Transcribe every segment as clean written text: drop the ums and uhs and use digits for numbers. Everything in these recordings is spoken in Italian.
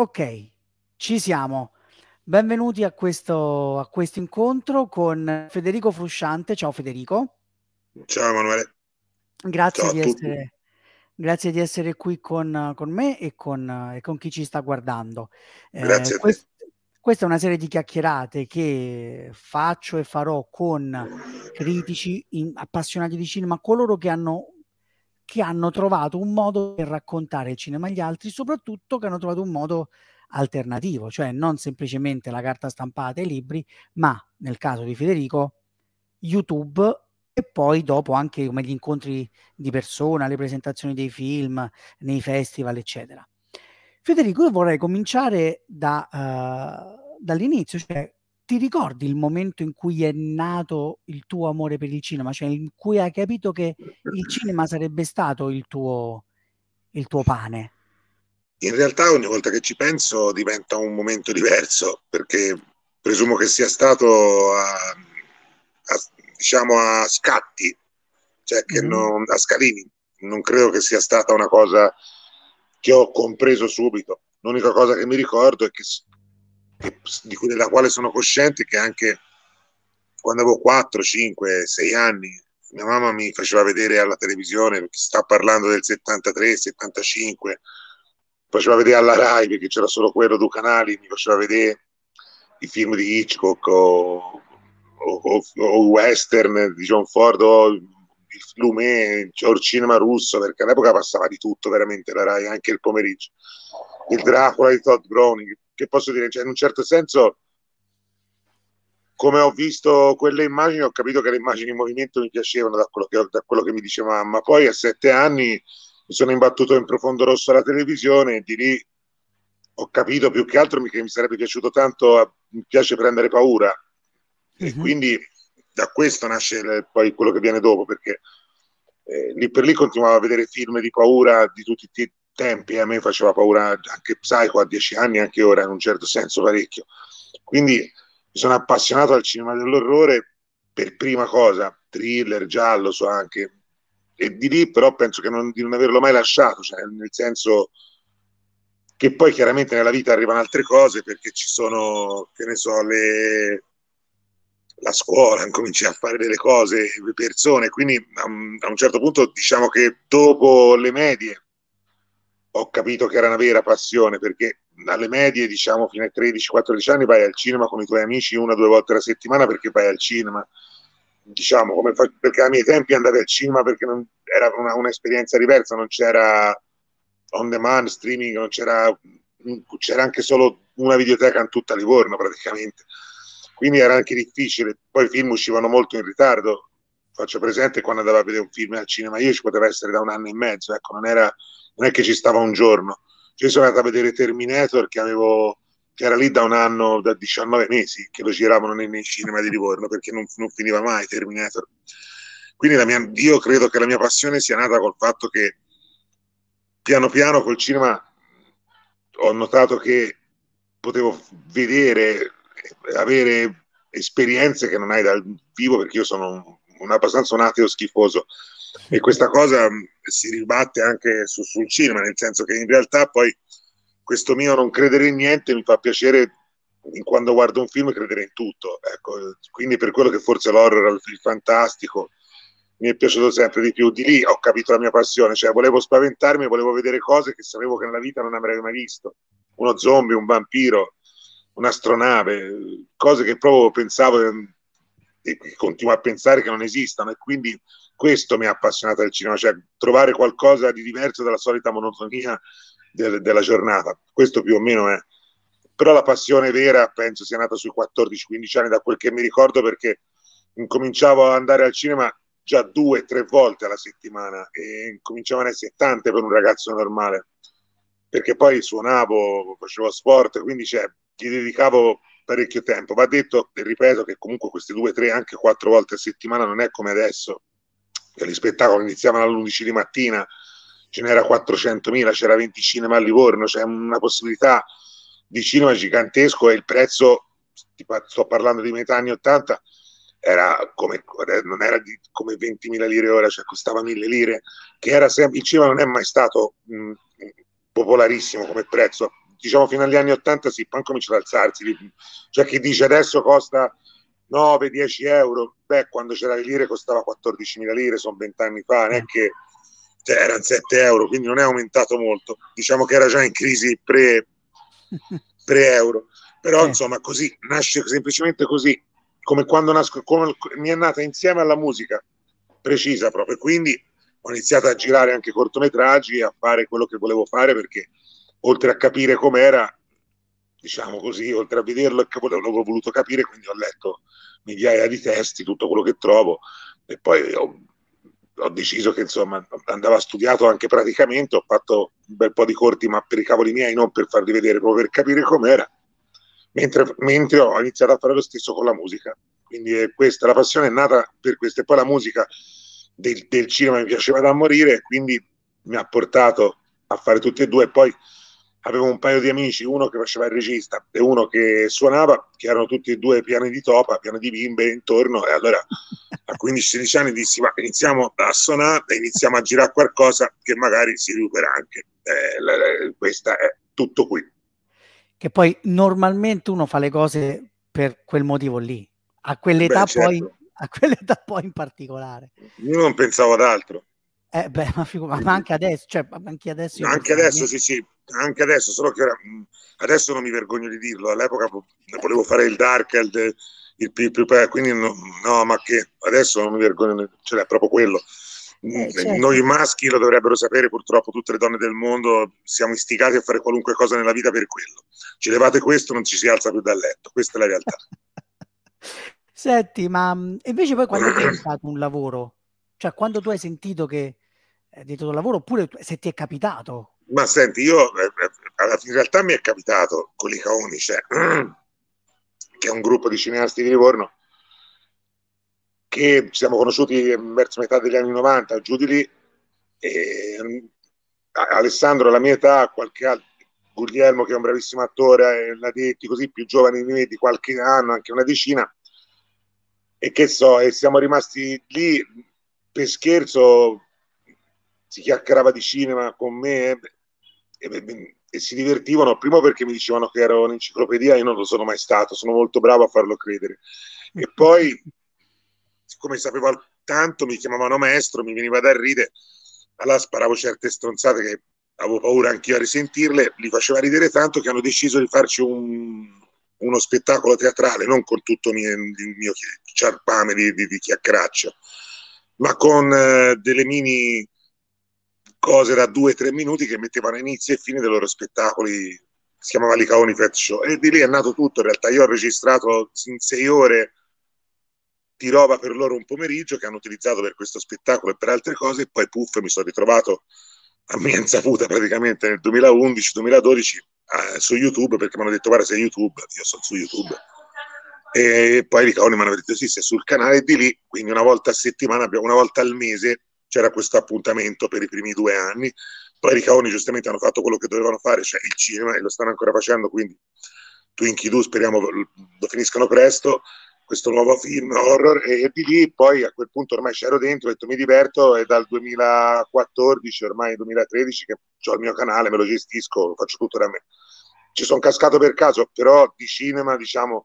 Ok, ci siamo. Benvenuti a questo incontro con Federico Frusciante. Ciao Federico, Ciao Emanuele, grazie ciao a di tutti. grazie di essere qui con me e con chi ci sta guardando. Eh, Grazie a te. quest- Questa è una serie di chiacchierate che faccio e farò con critici appassionati di cinema, coloro che hanno trovato un modo per raccontare il cinema agli altri, soprattutto che hanno trovato un modo alternativo, cioè non semplicemente la carta stampata e i libri, ma nel caso di Federico, YouTube e poi dopo anche come gli incontri di persona, le presentazioni dei film nei festival, eccetera. Federico, io vorrei cominciare dall'inizio, cioè ti ricordi il momento in cui è nato il tuo amore per il cinema, cioè in cui hai capito che il cinema sarebbe stato il tuo pane? In realtà ogni volta che ci penso diventa un momento diverso, perché presumo che sia stato diciamo a scatti, cioè che Mhm. non, a scalini. Non credo che sia stata una cosa che ho compreso subito. L'unica cosa che mi ricordo è della quale sono cosciente è che anche quando avevo 4, 5, 6 anni, mia mamma mi faceva vedere alla televisione, perché sta parlando del 73, 75, faceva vedere alla Rai, perché c'era solo quello, due canali, mi faceva vedere i film di Hitchcock o western di John Ford o il Lumet o il cinema russo, perché all'epoca passava di tutto veramente la Rai, anche il pomeriggio. Il Dracula di Todd Browning, che posso dire, cioè, in un certo senso come ho visto quelle immagini, ho capito che le immagini in movimento mi piacevano da quello che mi diceva mamma. Poi a 7 anni mi sono imbattuto in Profondo Rosso alla televisione e di lì ho capito più che altro che mi sarebbe piaciuto tanto, mi piace prendere paura. E Mhm. quindi da questo nasce poi quello che viene dopo, perché lì per lì continuavo a vedere film di paura di tutti i tempi, a me faceva paura anche Psycho a 10 anni, anche ora in un certo senso parecchio. Quindi mi sono appassionato al cinema dell'orrore per prima cosa, thriller, giallo, so anche, e di lì però penso che di non averlo mai lasciato, cioè nel senso che poi chiaramente nella vita arrivano altre cose perché ci sono, che ne so, la scuola, incominci a fare delle cose, le persone, quindi a un certo punto diciamo che dopo le medie ho capito che era una vera passione, perché alle medie, diciamo, fino ai 13-14 anni vai al cinema con i tuoi amici una o due volte alla settimana perché vai al cinema. Diciamo, perché ai miei tempi andavi al cinema perché era un'esperienza diversa, non c'era on demand, streaming, non c'era anche solo una videoteca in tutta Livorno praticamente. Quindi era anche difficile. Poi i film uscivano molto in ritardo. Faccio presente quando andavo a vedere un film al cinema, io ci poteva essere da un anno e mezzo, ecco, non è che ci stava un giorno. Cioè, sono andato a vedere Terminator che era lì da un anno, da 19 mesi, che lo giravano nei cinema di Livorno, perché non finiva mai Terminator. Quindi io credo che la mia passione sia nata col fatto che piano piano col cinema ho notato che potevo vedere, avere esperienze che non hai dal vivo, perché io sono abbastanza un ateo schifoso e questa cosa si ribatte anche sul cinema, nel senso che in realtà poi questo mio non credere in niente mi fa piacere quando guardo un film credere in tutto, ecco, quindi per quello che forse l'horror, il fantastico mi è piaciuto sempre di più. Di lì ho capito la mia passione, cioè volevo spaventarmi, volevo vedere cose che sapevo che nella vita non avrei mai visto, uno zombie, un vampiro, un'astronave, cose che proprio pensavo e continuo a pensare che non esistano, e quindi questo mi ha appassionato al cinema, cioè trovare qualcosa di diverso dalla solita monotonia della giornata. Questo più o meno è. Però la passione vera penso sia nata sui 14-15 anni, da quel che mi ricordo, perché incominciavo ad andare al cinema già 2 o 3 volte alla settimana e cominciavano a essere tante per un ragazzo normale, perché poi suonavo, facevo sport, quindi cioè, gli dedicavo parecchio tempo. Va detto e ripeto che comunque queste 2, 3, anche 4 volte a settimana non è come adesso, che gli spettacoli iniziavano alle 11 di mattina, ce n'era 400.000, c'era 20 cinema a Livorno, c'è una possibilità di cinema gigantesco e il prezzo, sto parlando di metà anni 80, era come, non era come 20.000 lire ora, cioè costava 1.000 lire, che era sempre, il cinema non è mai stato popolarissimo come prezzo, diciamo fino agli anni 80 sì, poi cominciano ad alzarsi. Cioè chi dice adesso costa 9-10 euro, beh, quando c'era le lire costava 14.000 lire, sono 20 anni fa, non è che cioè, erano 7 euro, quindi non è aumentato molto. Diciamo che era già in crisi pre-euro, però insomma così, nasce semplicemente così, come quando mi è nata insieme alla musica, precisa proprio, quindi ho iniziato a girare anche cortometraggi, a fare quello che volevo fare, perché oltre a capire com'era, diciamo così, oltre a vederlo, l'avevo voluto capire, quindi ho letto migliaia di testi, tutto quello che trovo, e poi ho deciso che insomma andava studiato anche praticamente, ho fatto un bel po' di corti, ma per i cavoli miei, non per farli vedere, proprio per capire com'era, mentre ho iniziato a fare lo stesso con la musica. Quindi questa, la passione è nata per questo, e poi la musica del cinema mi piaceva da morire, e quindi mi ha portato a fare tutti e due. E poi avevo un paio di amici, uno che faceva il regista e uno che suonava, che erano tutti e due piani di topa, piani di bimbe intorno, e allora a 15-16 anni dissi, ma iniziamo a suonare e iniziamo a girare qualcosa che magari si recupera anche. Questa è tutto qui. Che poi normalmente uno fa le cose per quel motivo lì, a quell'età certo. a quell'età poi in particolare. Io non pensavo ad altro. Beh, ma anche adesso, cioè anche adesso io Anche adesso personalmente. sì, anche adesso, solo che ora, adesso non mi vergogno di dirlo, all'epoca volevo fare il dark, quindi no, ma che adesso non mi vergogno, cioè è proprio quello. Certo. Noi maschi lo dovrebbero sapere, purtroppo tutte le donne del mondo siamo istigati a fare qualunque cosa nella vita per quello. Ci levate questo, non ci si alza più dal letto, questa è la realtà. Senti, ma invece poi quando è diventato un lavoro? Cioè quando tu hai sentito che è diventato un lavoro, oppure se ti è capitato? Ma senti, io in realtà mi è capitato con l'Icaoni, cioè, che è un gruppo di cineasti di Livorno, che ci siamo conosciuti verso metà degli anni 90, giù di lì, e Alessandro alla mia età, qualche altro, Guglielmo che è un bravissimo attore, Nadetti così, più giovani di me di qualche anno, anche una decina, e che so, e siamo rimasti lì per scherzo, si chiacchierava di cinema con me e si divertivano, primo perché mi dicevano che ero un'enciclopedia, io non lo sono mai stato, sono molto bravo a farlo credere, e poi siccome sapevo tanto mi chiamavano maestro, mi veniva da ridere, allora sparavo certe stronzate che avevo paura anch'io a risentirle, li faceva ridere tanto che hanno deciso di farci uno spettacolo teatrale, non con tutto il mio ciarpame di chiacchieraccia, ma con delle mini cose da 2-3 minuti che mettevano inizio e fine dei loro spettacoli, si chiamava Licaoni Pet Show, e di lì è nato tutto. In realtà io ho registrato in 6 ore di roba per loro un pomeriggio che hanno utilizzato per questo spettacolo e per altre cose, e poi puff, mi sono ritrovato a mia insaputa praticamente nel 2011-2012 su YouTube, perché mi hanno detto guarda sei YouTube, io sono su YouTube, e poi i Caoni mi hanno detto sì, sei sul canale, e di lì, quindi una volta a settimana, una volta al mese c'era questo appuntamento per i primi 2 anni. Poi i Caoni giustamente hanno fatto quello che dovevano fare, cioè il cinema, e lo stanno ancora facendo, quindi Twinkie Doo speriamo lo finiscano presto, questo nuovo film horror, e di lì poi a quel punto ormai c'ero dentro, ho detto mi diverto, e dal 2014, ormai 2013, che ho il mio canale, me lo gestisco, lo faccio tutto da me. Ci sono cascato per caso, però di cinema, diciamo,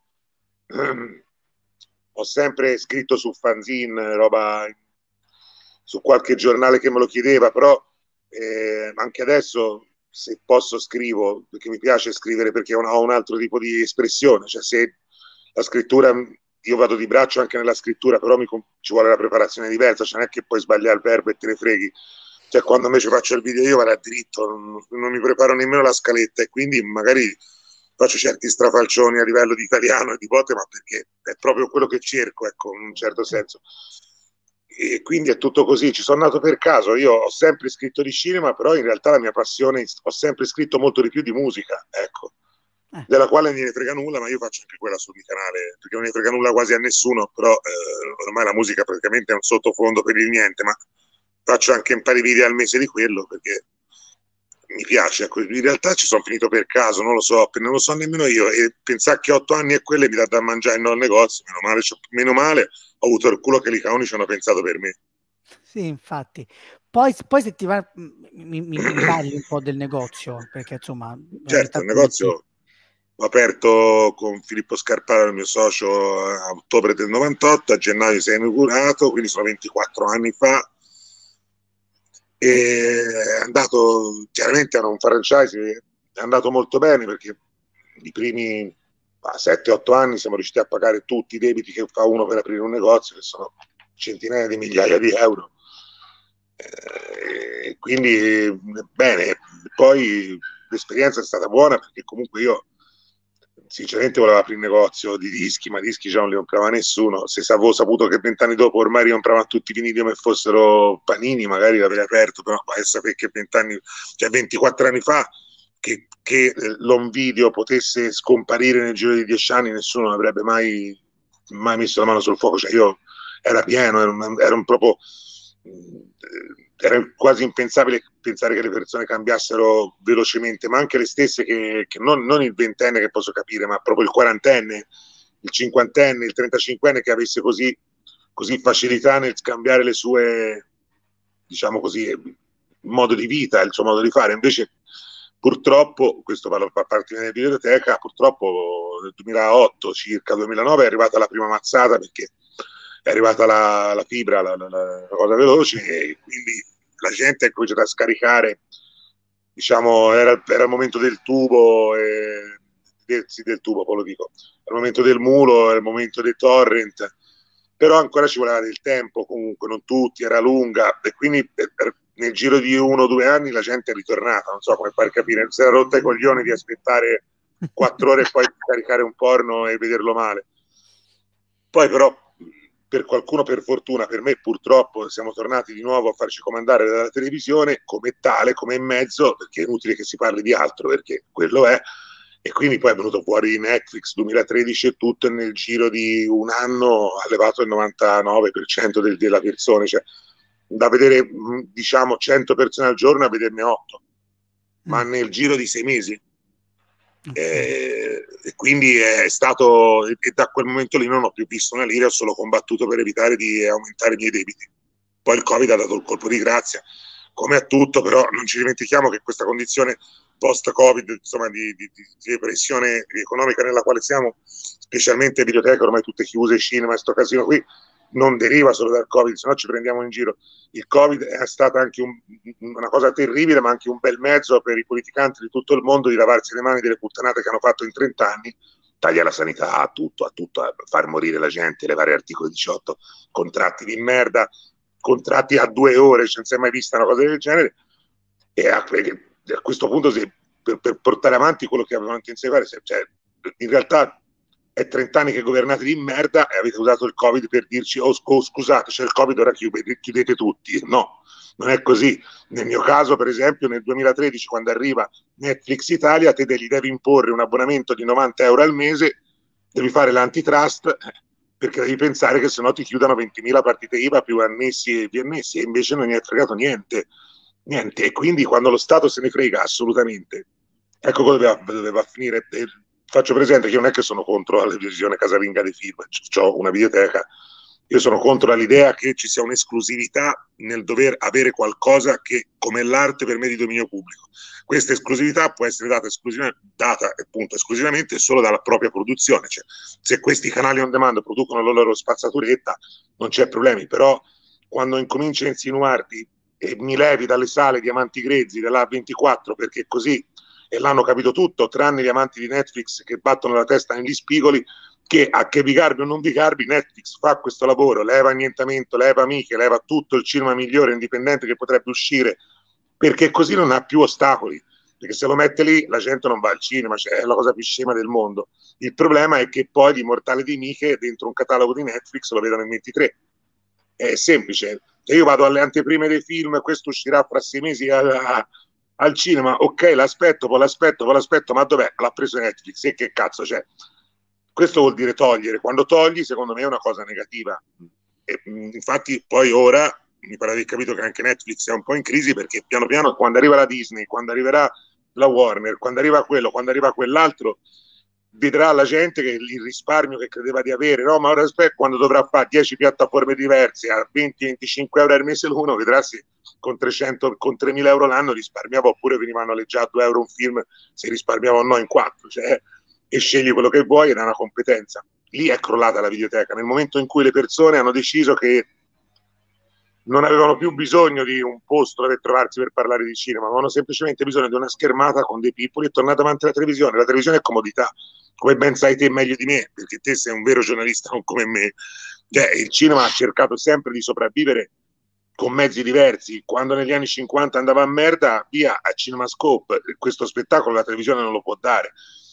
ho sempre scritto su fanzine, roba su qualche giornale che me lo chiedeva, però anche adesso se posso scrivo, perché mi piace scrivere, perché ho un altro tipo di espressione, cioè se la scrittura, io vado di braccio anche nella scrittura, però ci vuole la preparazione diversa, cioè non è che puoi sbagliare il verbo e te ne freghi, cioè quando invece faccio il video io vado a dritto, non mi preparo nemmeno la scaletta, e quindi magari faccio certi strafalcioni a livello di italiano e di botte, ma perché è proprio quello che cerco, ecco, in un certo senso. E quindi è tutto così, ci sono nato per caso, io ho sempre scritto di cinema, però in realtà la mia passione, ho sempre scritto molto di più di musica, ecco, della quale non ne frega nulla, ma io faccio anche quella sul mio canale, perché non ne frega nulla quasi a nessuno, però ormai la musica praticamente è un sottofondo per il niente, ma faccio anche un paio di video al mese di quello, perché mi piace, ecco. In realtà ci sono finito per caso, non lo so, non lo so nemmeno io, e pensare che 8 anni e quelle mi dà da mangiare no, al negozio, meno male ho avuto il culo che i Caoni ci hanno pensato per me. Sì, infatti. poi se ti va, mi parli un po' del negozio, perché insomma Certo, il negozio l'ho aperto con Filippo Scarparo, il mio socio, a ottobre del 98, a gennaio si è inaugurato, quindi sono 24 anni fa. E è andato, chiaramente era un franchise, è andato molto bene perché i primi 7-8 anni siamo riusciti a pagare tutti i debiti che fa uno per aprire un negozio, che sono centinaia di migliaia di euro. Quindi bene, poi l'esperienza è stata buona perché comunque io sinceramente volevo aprire un negozio di dischi, ma dischi già non li comprava nessuno. Se avevo saputo che 20 anni dopo ormai ricompravano tutti i vinili come fossero panini, magari l'avrei aperto, però vai a sapere che 20 anni, cioè 24 anni fa, che l'home video potesse scomparire nel giro di 10 anni, nessuno avrebbe mai messo la mano sul fuoco. Cioè io era pieno, era quasi impensabile pensare che le persone cambiassero velocemente, ma anche le stesse che non il ventenne che posso capire, ma proprio il quarantenne, il cinquantenne, il 35enne che avesse così facilità nel scambiare le sue, diciamo così, modo di vita, il suo modo di fare. Invece purtroppo, questo parlo a parte della biblioteca, purtroppo nel 2008, circa 2009 è arrivata la prima mazzata perché è arrivata la fibra, la cosa veloce, e quindi la gente è cominciata a scaricare, diciamo, era il momento del tubo, sì, del tubo, poi lo dico, era il momento del mulo, era il momento dei torrent, però ancora ci voleva del tempo, comunque non tutti, era lunga, e quindi nel giro di 1 o 2 anni la gente è ritornata, non so come far capire, si era rotta i coglioni di aspettare 4 ore e poi caricare un porno e vederlo male. Poi però per qualcuno per fortuna, per me purtroppo siamo tornati di nuovo a farci comandare dalla televisione come tale, come mezzo, perché è inutile che si parli di altro, perché quello è, e quindi poi è venuto fuori Netflix 2013 e tutto, e nel giro di un anno ha levato il 99% della persone, cioè da vedere diciamo 100 persone al giorno a vederne 8, ma nel giro di 6 mesi. E quindi è stato, e da quel momento lì non ho più visto una lira, ho solo combattuto per evitare di aumentare i miei debiti. Poi il Covid ha dato il colpo di grazia, come a tutto, però non ci dimentichiamo che questa condizione post-Covid, insomma, di depressione economica nella quale siamo, specialmente videoteche ormai tutte chiuse, cinema, questo casino qui, non deriva solo dal Covid, se no ci prendiamo in giro. Il Covid è stata anche una cosa terribile, ma anche un bel mezzo per i politicanti di tutto il mondo di lavarsi le mani delle puttanate che hanno fatto in 30 anni, taglia la sanità, a tutto, a far morire la gente, levare articolo 18, contratti di merda, contratti a 2 ore, non si è mai vista una cosa del genere, e a questo punto per portare avanti quello che avevano intenzione di fare, cioè, in realtà è 30 anni che governate di merda e avete usato il Covid per dirci oh scusate c'è il Covid, ora chiudete tutti. No, non è così. Nel mio caso per esempio nel 2013 quando arriva Netflix Italia te gli devi imporre un abbonamento di 90 euro al mese, devi fare l'antitrust perché devi pensare che sennò ti chiudano 20.000 partite IVA più annessi e annessi, e invece non gli è fregato niente. E quindi quando lo Stato se ne frega assolutamente, ecco cosa doveva finire. Faccio presente che io non è che sono contro la televisione casalinga dei film, ho una videoteca, io sono contro l'idea che ci sia un'esclusività nel dover avere qualcosa che, come l'arte, per me è di dominio pubblico. Questa esclusività può essere data appunto esclusivamente solo dalla propria produzione, cioè, se questi canali on demand producono la loro spazzaturetta non c'è problemi, però quando incominci a insinuarti e mi levi dalle sale Diamanti Grezzi della 24 perché così, e l'hanno capito tutto, tranne gli amanti di Netflix che battono la testa negli spigoli, che a che vi garbi o non vi garbi, Netflix fa questo lavoro, leva annientamento, leva amiche, leva tutto il cinema migliore indipendente che potrebbe uscire, perché così non ha più ostacoli, perché se lo mette lì la gente non va al cinema, cioè è la cosa più scema del mondo. Il problema è che poi l'Immortale di Miche dentro un catalogo di Netflix lo vedono in 23. È semplice, se io vado alle anteprime dei film, questo uscirà fra 6 mesi al cinema, ok, l'aspetto, ma dov'è? L'ha preso Netflix, e che cazzo c'è? Questo vuol dire togliere. Quando togli, secondo me è una cosa negativa. E, infatti poi ora mi pare di aver capito che anche Netflix è un po' in crisi, perché piano piano quando arriva la Disney, quando arriverà la Warner, quando arriva quello, quando arriva quell'altro, vedrà la gente che il risparmio che credeva di avere, no, ma ora aspetta, quando dovrà fare 10 piattaforme diverse a 20-25 euro al mese l'uno, vedrà se con 300, con 3.000 euro l'anno risparmiava, oppure venivano a leggere a 2 euro un film se risparmiava o no in 4, cioè, e scegli quello che vuoi ed è una competenza. Lì è crollata la videoteca, nel momento in cui le persone hanno deciso che non avevano più bisogno di un posto dove trovarsi per parlare di cinema, avevano semplicemente bisogno di una schermata con dei pippoli e tornare davanti alla televisione. La televisione è comodità, come ben sai te meglio di me, perché te sei un vero giornalista, non come me. Cioè, il cinema ha cercato sempre di sopravvivere con mezzi diversi. Quando negli anni 50 andava a merda, via a CinemaScope. Questo spettacolo la televisione non lo può dare.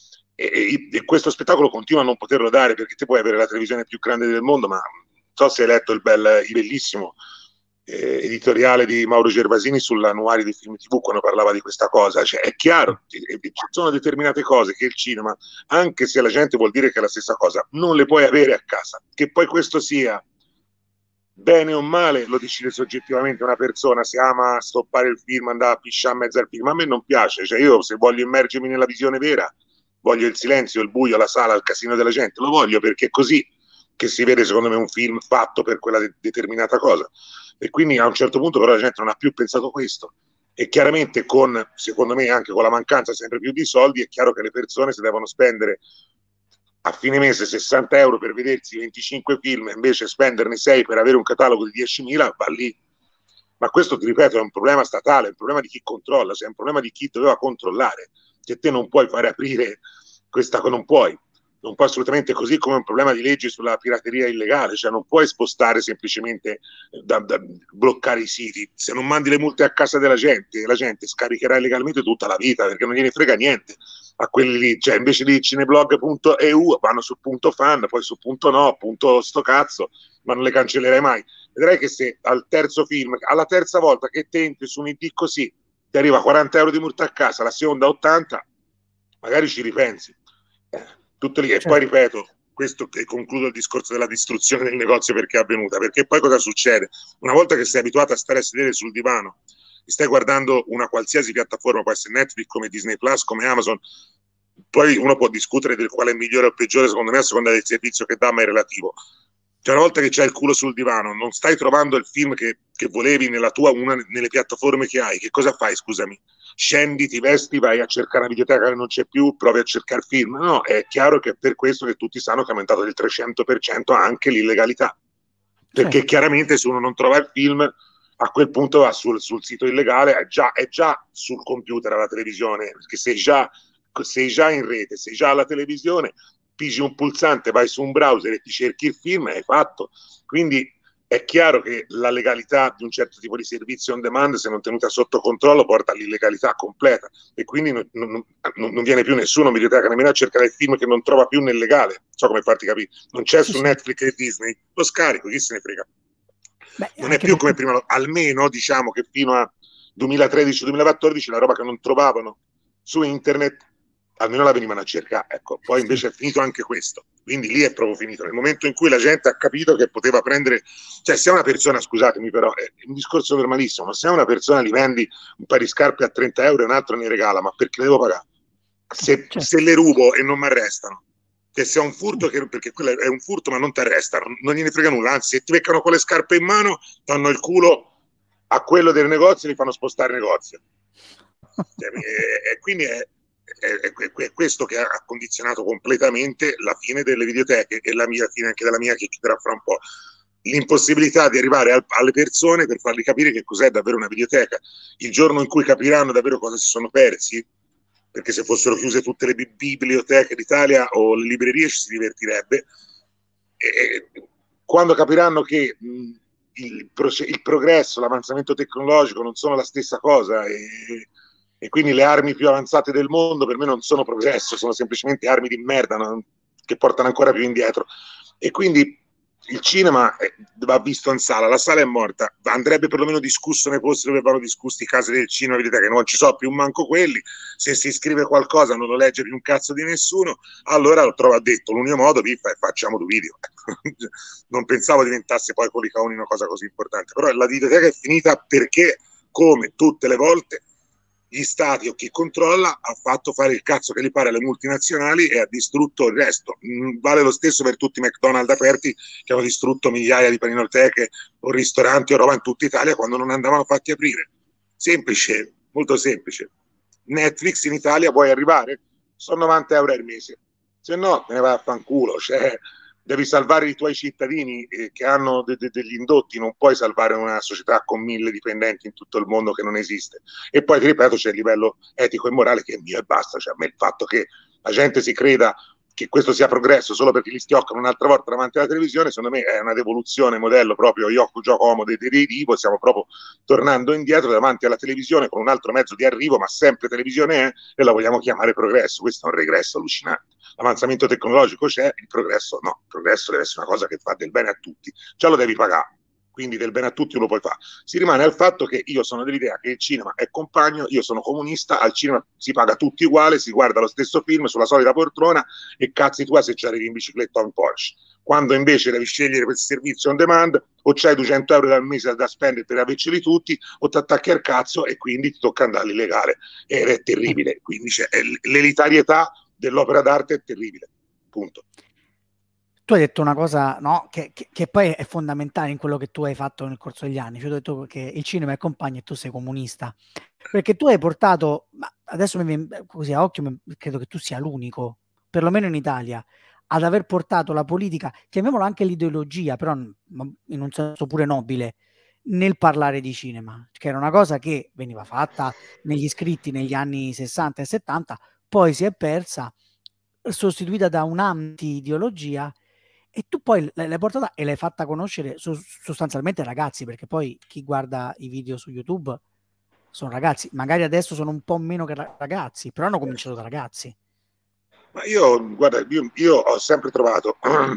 E questo spettacolo continua a non poterlo dare, perché te puoi avere la televisione più grande del mondo, ma non so se hai letto il bellissimo editoriale di Mauro Gervasini sull'annuario di Film TV quando parlava di questa cosa. Cioè, è chiaro, ci sono determinate cose che il cinema, anche se la gente vuol dire che è la stessa cosa, non le puoi avere a casa. Che poi questo sia bene o male lo decide soggettivamente una persona. Se ama stoppare il film, andare a pisciare in mezzo al film, a me non piace. Cioè, io se voglio immergermi nella visione vera, voglio il silenzio, il buio, la sala, il casino della gente, lo voglio perché è così che si vede secondo me un film fatto per quella determinata cosa. E quindi a un certo punto però la gente non ha più pensato questo, e chiaramente con, secondo me, anche con la mancanza sempre più di soldi, è chiaro che le persone se devono spendere a fine mese 60 euro per vedersi 25 film e invece spenderne 6 per avere un catalogo di 10.000, va lì. Ma questo, ti ripeto, è un problema statale, è un problema di chi controlla, cioè è un problema di chi doveva controllare. Che te non puoi fare aprire questa cosa, non puoi assolutamente, così come un problema di legge sulla pirateria illegale, cioè non puoi spostare semplicemente da bloccare i siti. Se non mandi le multe a casa della gente, la gente scaricherà illegalmente tutta la vita, perché non gliene frega niente a quelli lì. Cioè, invece di cineblog.eu vanno su punto .fan, poi su punto .no, punto sto cazzo, ma non le cancellerai mai. Vedrai che se al terzo film, alla terza volta che te entri su un ID così, ti arriva 40 euro di multa a casa, la seconda 80, magari ci ripensi. Tutto lì. E poi ripeto, questo, che concludo il discorso della distruzione del negozio perché è avvenuta, perché poi cosa succede? Una volta che sei abituato a stare a sedere sul divano e stai guardando una qualsiasi piattaforma, può essere Netflix, come Disney Plus, come Amazon, poi uno può discutere del quale è migliore o peggiore, secondo me a seconda del servizio che dà, ma è relativo. Cioè, una volta che c'hai il culo sul divano, non stai trovando il film che volevi nella tua, nelle piattaforme che hai, che cosa fai, scusami? Scendi, ti vesti, vai a cercare una videoteca che non c'è più, provi a cercare film? No, è chiaro che è per questo che tutti sanno che è aumentato del 300% anche l'illegalità, perché chiaramente se uno non trova il film, a quel punto va sul sito illegale, è già sul computer alla televisione, perché sei già in rete, sei già alla televisione, pigi un pulsante, vai su un browser e ti cerchi il film e hai fatto. Quindi è chiaro che la legalità di un certo tipo di servizio on demand, se non tenuta sotto controllo, porta all'illegalità completa, e quindi non viene più nessuno in videoteca nemmeno a cercare il film che non trova più nel legale. So come farti capire, non c'è su Netflix e Disney, lo scarico, chi se ne frega. Non è più come prima, almeno diciamo che fino a 2013-2014 la roba che non trovavano su internet almeno la venivano a cercare, ecco. Poi invece è finito anche questo, quindi lì è proprio finito. Nel momento in cui la gente ha capito che poteva prendere, cioè se una persona, scusatemi però, è un discorso normalissimo, ma se una persona gli vendi un paio di scarpe a 30 euro e un altro ne regala, ma perché le devo pagare? Se le rubo e non mi arrestano, che sia un furto, perché quello è un furto ma non ti arrestano, non gliene frega nulla, anzi se ti beccano con le scarpe in mano danno il culo a quello del negozio e li fanno spostare il negozio. E quindi è questo che ha condizionato completamente la fine delle videoteche, e la mia fine anche della mia, che chiuderà fra un po'. L'impossibilità di arrivare alle persone per fargli capire che cos'è davvero una videoteca. Il giorno in cui capiranno davvero cosa si sono persi, perché se fossero chiuse tutte le biblioteche d'Italia o le librerie ci si divertirebbe, e quando capiranno che il progresso, l'avanzamento tecnologico non sono la stessa cosa, e quindi le armi più avanzate del mondo per me non sono progresso, sono semplicemente armi di merda, che portano ancora più indietro. E quindi il cinema va visto in sala, la sala è morta, andrebbe perlomeno discusso nei posti dove vanno discussi i casi del cinema, vedete che non ci so più manco quelli, se si scrive qualcosa non lo legge più un cazzo di nessuno, allora lo trovo detto, l'unico modo facciamo due video. Non pensavo diventasse poi Policaoni una cosa così importante, però la videoteca è finita perché, come tutte le volte, gli stati o chi controlla ha fatto fare il cazzo che gli pare alle multinazionali e ha distrutto il resto. Vale lo stesso per tutti i McDonald's aperti che hanno distrutto migliaia di paninoteche o ristoranti o roba in tutta Italia quando non andavano fatti aprire. Semplice, molto semplice. Netflix in Italia vuoi arrivare? Sono 90 euro al mese, se no te ne vai a fanculo, cioè devi salvare i tuoi cittadini che hanno degli indotti, non puoi salvare una società con 1000 dipendenti in tutto il mondo che non esiste. E poi ti ripeto, c'è il livello etico e morale che è mio e basta, cioè a me il fatto che la gente si creda che questo sia progresso solo perché li schioccano un'altra volta davanti alla televisione, secondo me è una devoluzione modello proprio Giacomo dei Divo, stiamo proprio tornando indietro davanti alla televisione con un altro mezzo di arrivo, ma sempre televisione è, e la vogliamo chiamare progresso. Questo è un regresso allucinante. L'avanzamento tecnologico c'è, il progresso no, il progresso deve essere una cosa che fa del bene a tutti, già lo devi pagare, quindi del bene a tutti lo puoi fare. Si rimane al fatto che io sono dell'idea che il cinema è compagno, io sono comunista, al cinema si paga tutti uguale, si guarda lo stesso film sulla solita poltrona e cazzi tua se ci arrivi in bicicletta o in Porsche. Quando invece devi scegliere per il servizio on demand, o c'hai 200 euro al mese da spendere per averceli tutti, o ti attacchi al cazzo e quindi ti tocca andare illegale. Ed è terribile. Quindi l'elitarietà dell'opera d'arte è terribile. Punto. Tu hai detto una cosa, no, che poi è fondamentale in quello che tu hai fatto nel corso degli anni. Cioè, tu hai detto che il cinema è compagno e tu sei comunista. Perché tu hai portato, ma adesso mi viene così a occhio, credo che tu sia l'unico, perlomeno in Italia, ad aver portato la politica, chiamiamola anche l'ideologia, però in un senso pure nobile, nel parlare di cinema, che era una cosa che veniva fatta negli scritti negli anni 60 e 70, poi si è persa, sostituita da un'anti-ideologia, e tu poi l'hai portata e l'hai fatta conoscere sostanzialmente ai ragazzi, perché poi chi guarda i video su YouTube sono ragazzi, magari adesso sono un po' meno che ragazzi, però hanno cominciato da ragazzi. Ma io, guarda, io ho sempre trovato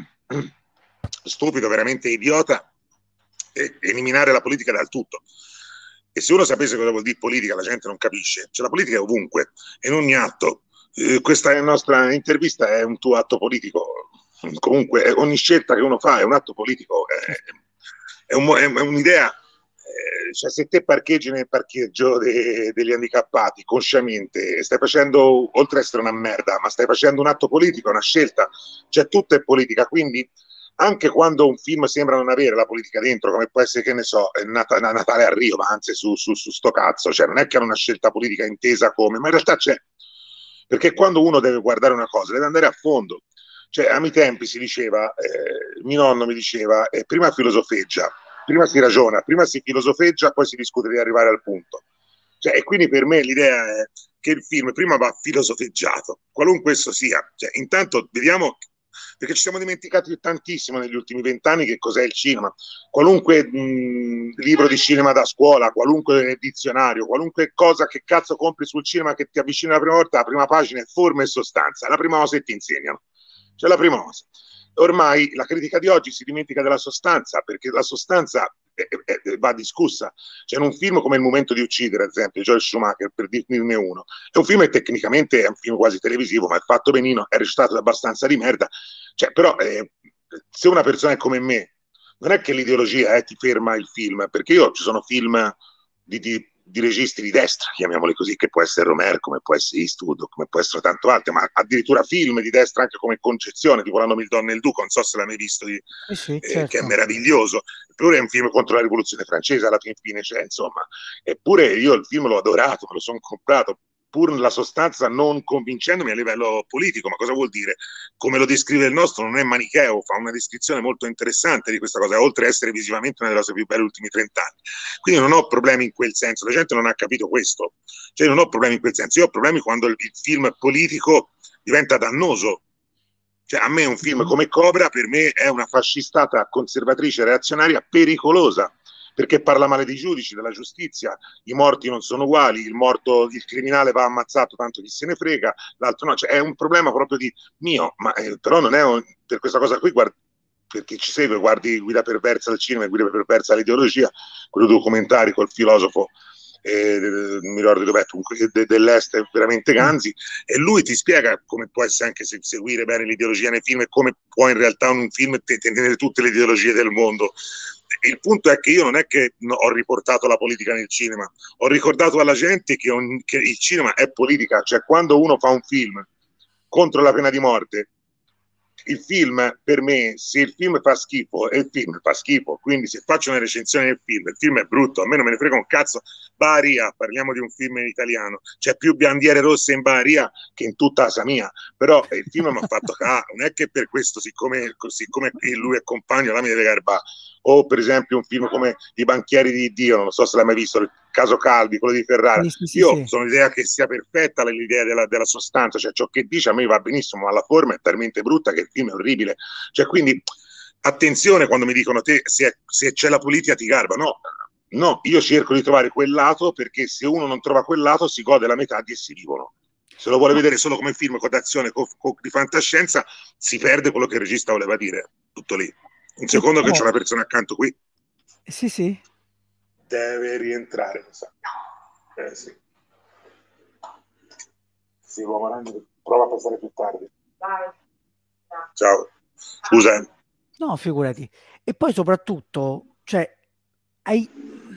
stupido, veramente idiota, eliminare la politica dal tutto. E se uno sapesse cosa vuol dire politica, la gente non capisce. Cioè, la politica è ovunque, è in ogni atto. Questa nostra intervista è un tuo atto politico. Comunque, ogni scelta che uno fa è un atto politico, è un'idea. Cioè, se te parcheggi nel parcheggio degli handicappati consciamente, stai facendo, oltre a essere una merda, ma stai facendo un atto politico, una scelta, cioè tutto è politica, quindi anche quando un film sembra non avere la politica dentro, come può essere, che ne so, Natale a Rio, ma anzi su sto cazzo, cioè non è che hanno una scelta politica intesa come, ma in realtà c'è, perché quando uno deve guardare una cosa deve andare a fondo. Cioè, a miei tempi si diceva, mio nonno mi diceva, prima filosofeggia, prima si ragiona, prima si filosofeggia, poi si discute di arrivare al punto. Cioè, e quindi per me l'idea è che il film prima va filosofeggiato, qualunque esso sia. Cioè, intanto vediamo, perché ci siamo dimenticati tantissimo negli ultimi 20 anni che cos'è il cinema. Qualunque libro di cinema da scuola, qualunque dizionario, qualunque cosa che cazzo compri sul cinema che ti avvicina la prima volta, la prima pagina è forma e sostanza, è la prima cosa che ti insegnano. Cioè la prima cosa. Ormai la critica di oggi si dimentica della sostanza, perché la sostanza va discussa. C'è un film come Il momento di uccidere, ad esempio, Joel Schumacher, per dirne uno. È un film che tecnicamente è un film quasi televisivo, ma è fatto benino, è recitato abbastanza di merda. Cioè, però, se una persona è come me, non è che l'ideologia ti ferma il film, perché io ci sono film di registi di destra, chiamiamoli così, che può essere Romer, come può essere Eastwood, come può essere tanto altro, ma addirittura film di destra anche come Concezione, tipo La Mille donne e il duca, non so se l'hai mai visto, sì, certo. che è meraviglioso, eppure è un film contro la rivoluzione francese alla fine, cioè, insomma, eppure io il film l'ho adorato, me lo sono comprato, pur la sostanza non convincendomi a livello politico. Ma cosa vuol dire? Come lo descrive il nostro, non è manicheo, fa una descrizione molto interessante di questa cosa, oltre a essere visivamente una delle cose più belle degli ultimi 30 anni. Quindi non ho problemi in quel senso, la gente non ha capito questo, cioè non ho problemi in quel senso, io ho problemi quando il film politico diventa dannoso. Cioè, a me un film come Cobra, per me, è una fascistata conservatrice reazionaria pericolosa, perché parla male dei giudici, della giustizia, i morti non sono uguali, il criminale va ammazzato, tanto chi se ne frega, l'altro no, cioè è un problema proprio mio, ma però non è per questa cosa qui, per chi ci segue, guardi Guida perversa al cinema e Guida perversa all'ideologia, quello documentario col filosofo, non mi ricordo dov'è, dell'est, veramente Ganzi, e lui ti spiega come può essere anche seguire bene l'ideologia nei film e come può in realtà un film tenere tutte le ideologie del mondo. il punto è che io non è che ho riportato la politica nel cinema, ho ricordato alla gente che il cinema è politica, cioè quando uno fa un film contro la pena di morte, il film, per me, se il film fa schifo, il film fa schifo, quindi se faccio una recensione del film, il film è brutto, a me non me ne frega un cazzo. Baria, parliamo di un film in italiano, c'è più bandiere rosse in Baria che in tutta casa mia, però il film mi ha fatto non è che per questo, siccome lui è compagno, la mi deve garbare. O per esempio un film come I banchieri di Dio, non so se l'hai mai visto, il caso Calvi, quello di Ferrara. Sì, sì, sì, Io sì. sono l'idea che sia perfetta l'idea della sostanza, cioè ciò che dice a me va benissimo, ma la forma è talmente brutta che il film è orribile. Cioè, quindi attenzione quando mi dicono te se c'è la politica ti garba. No, no, io cerco di trovare quel lato, perché se uno non trova quel lato si gode la metà di essi vivono. Se lo vuole No, vedere solo come film con d'azione, di fantascienza, si perde quello che il regista voleva dire. Tutto lì. Un e secondo che c'è poi, una persona accanto qui. sì, sì. Deve rientrare, mi sa. Sì. Sì, prova a passare più tardi. Vai. Ciao. Scusa. No, figurati. E poi soprattutto, cioè, hai,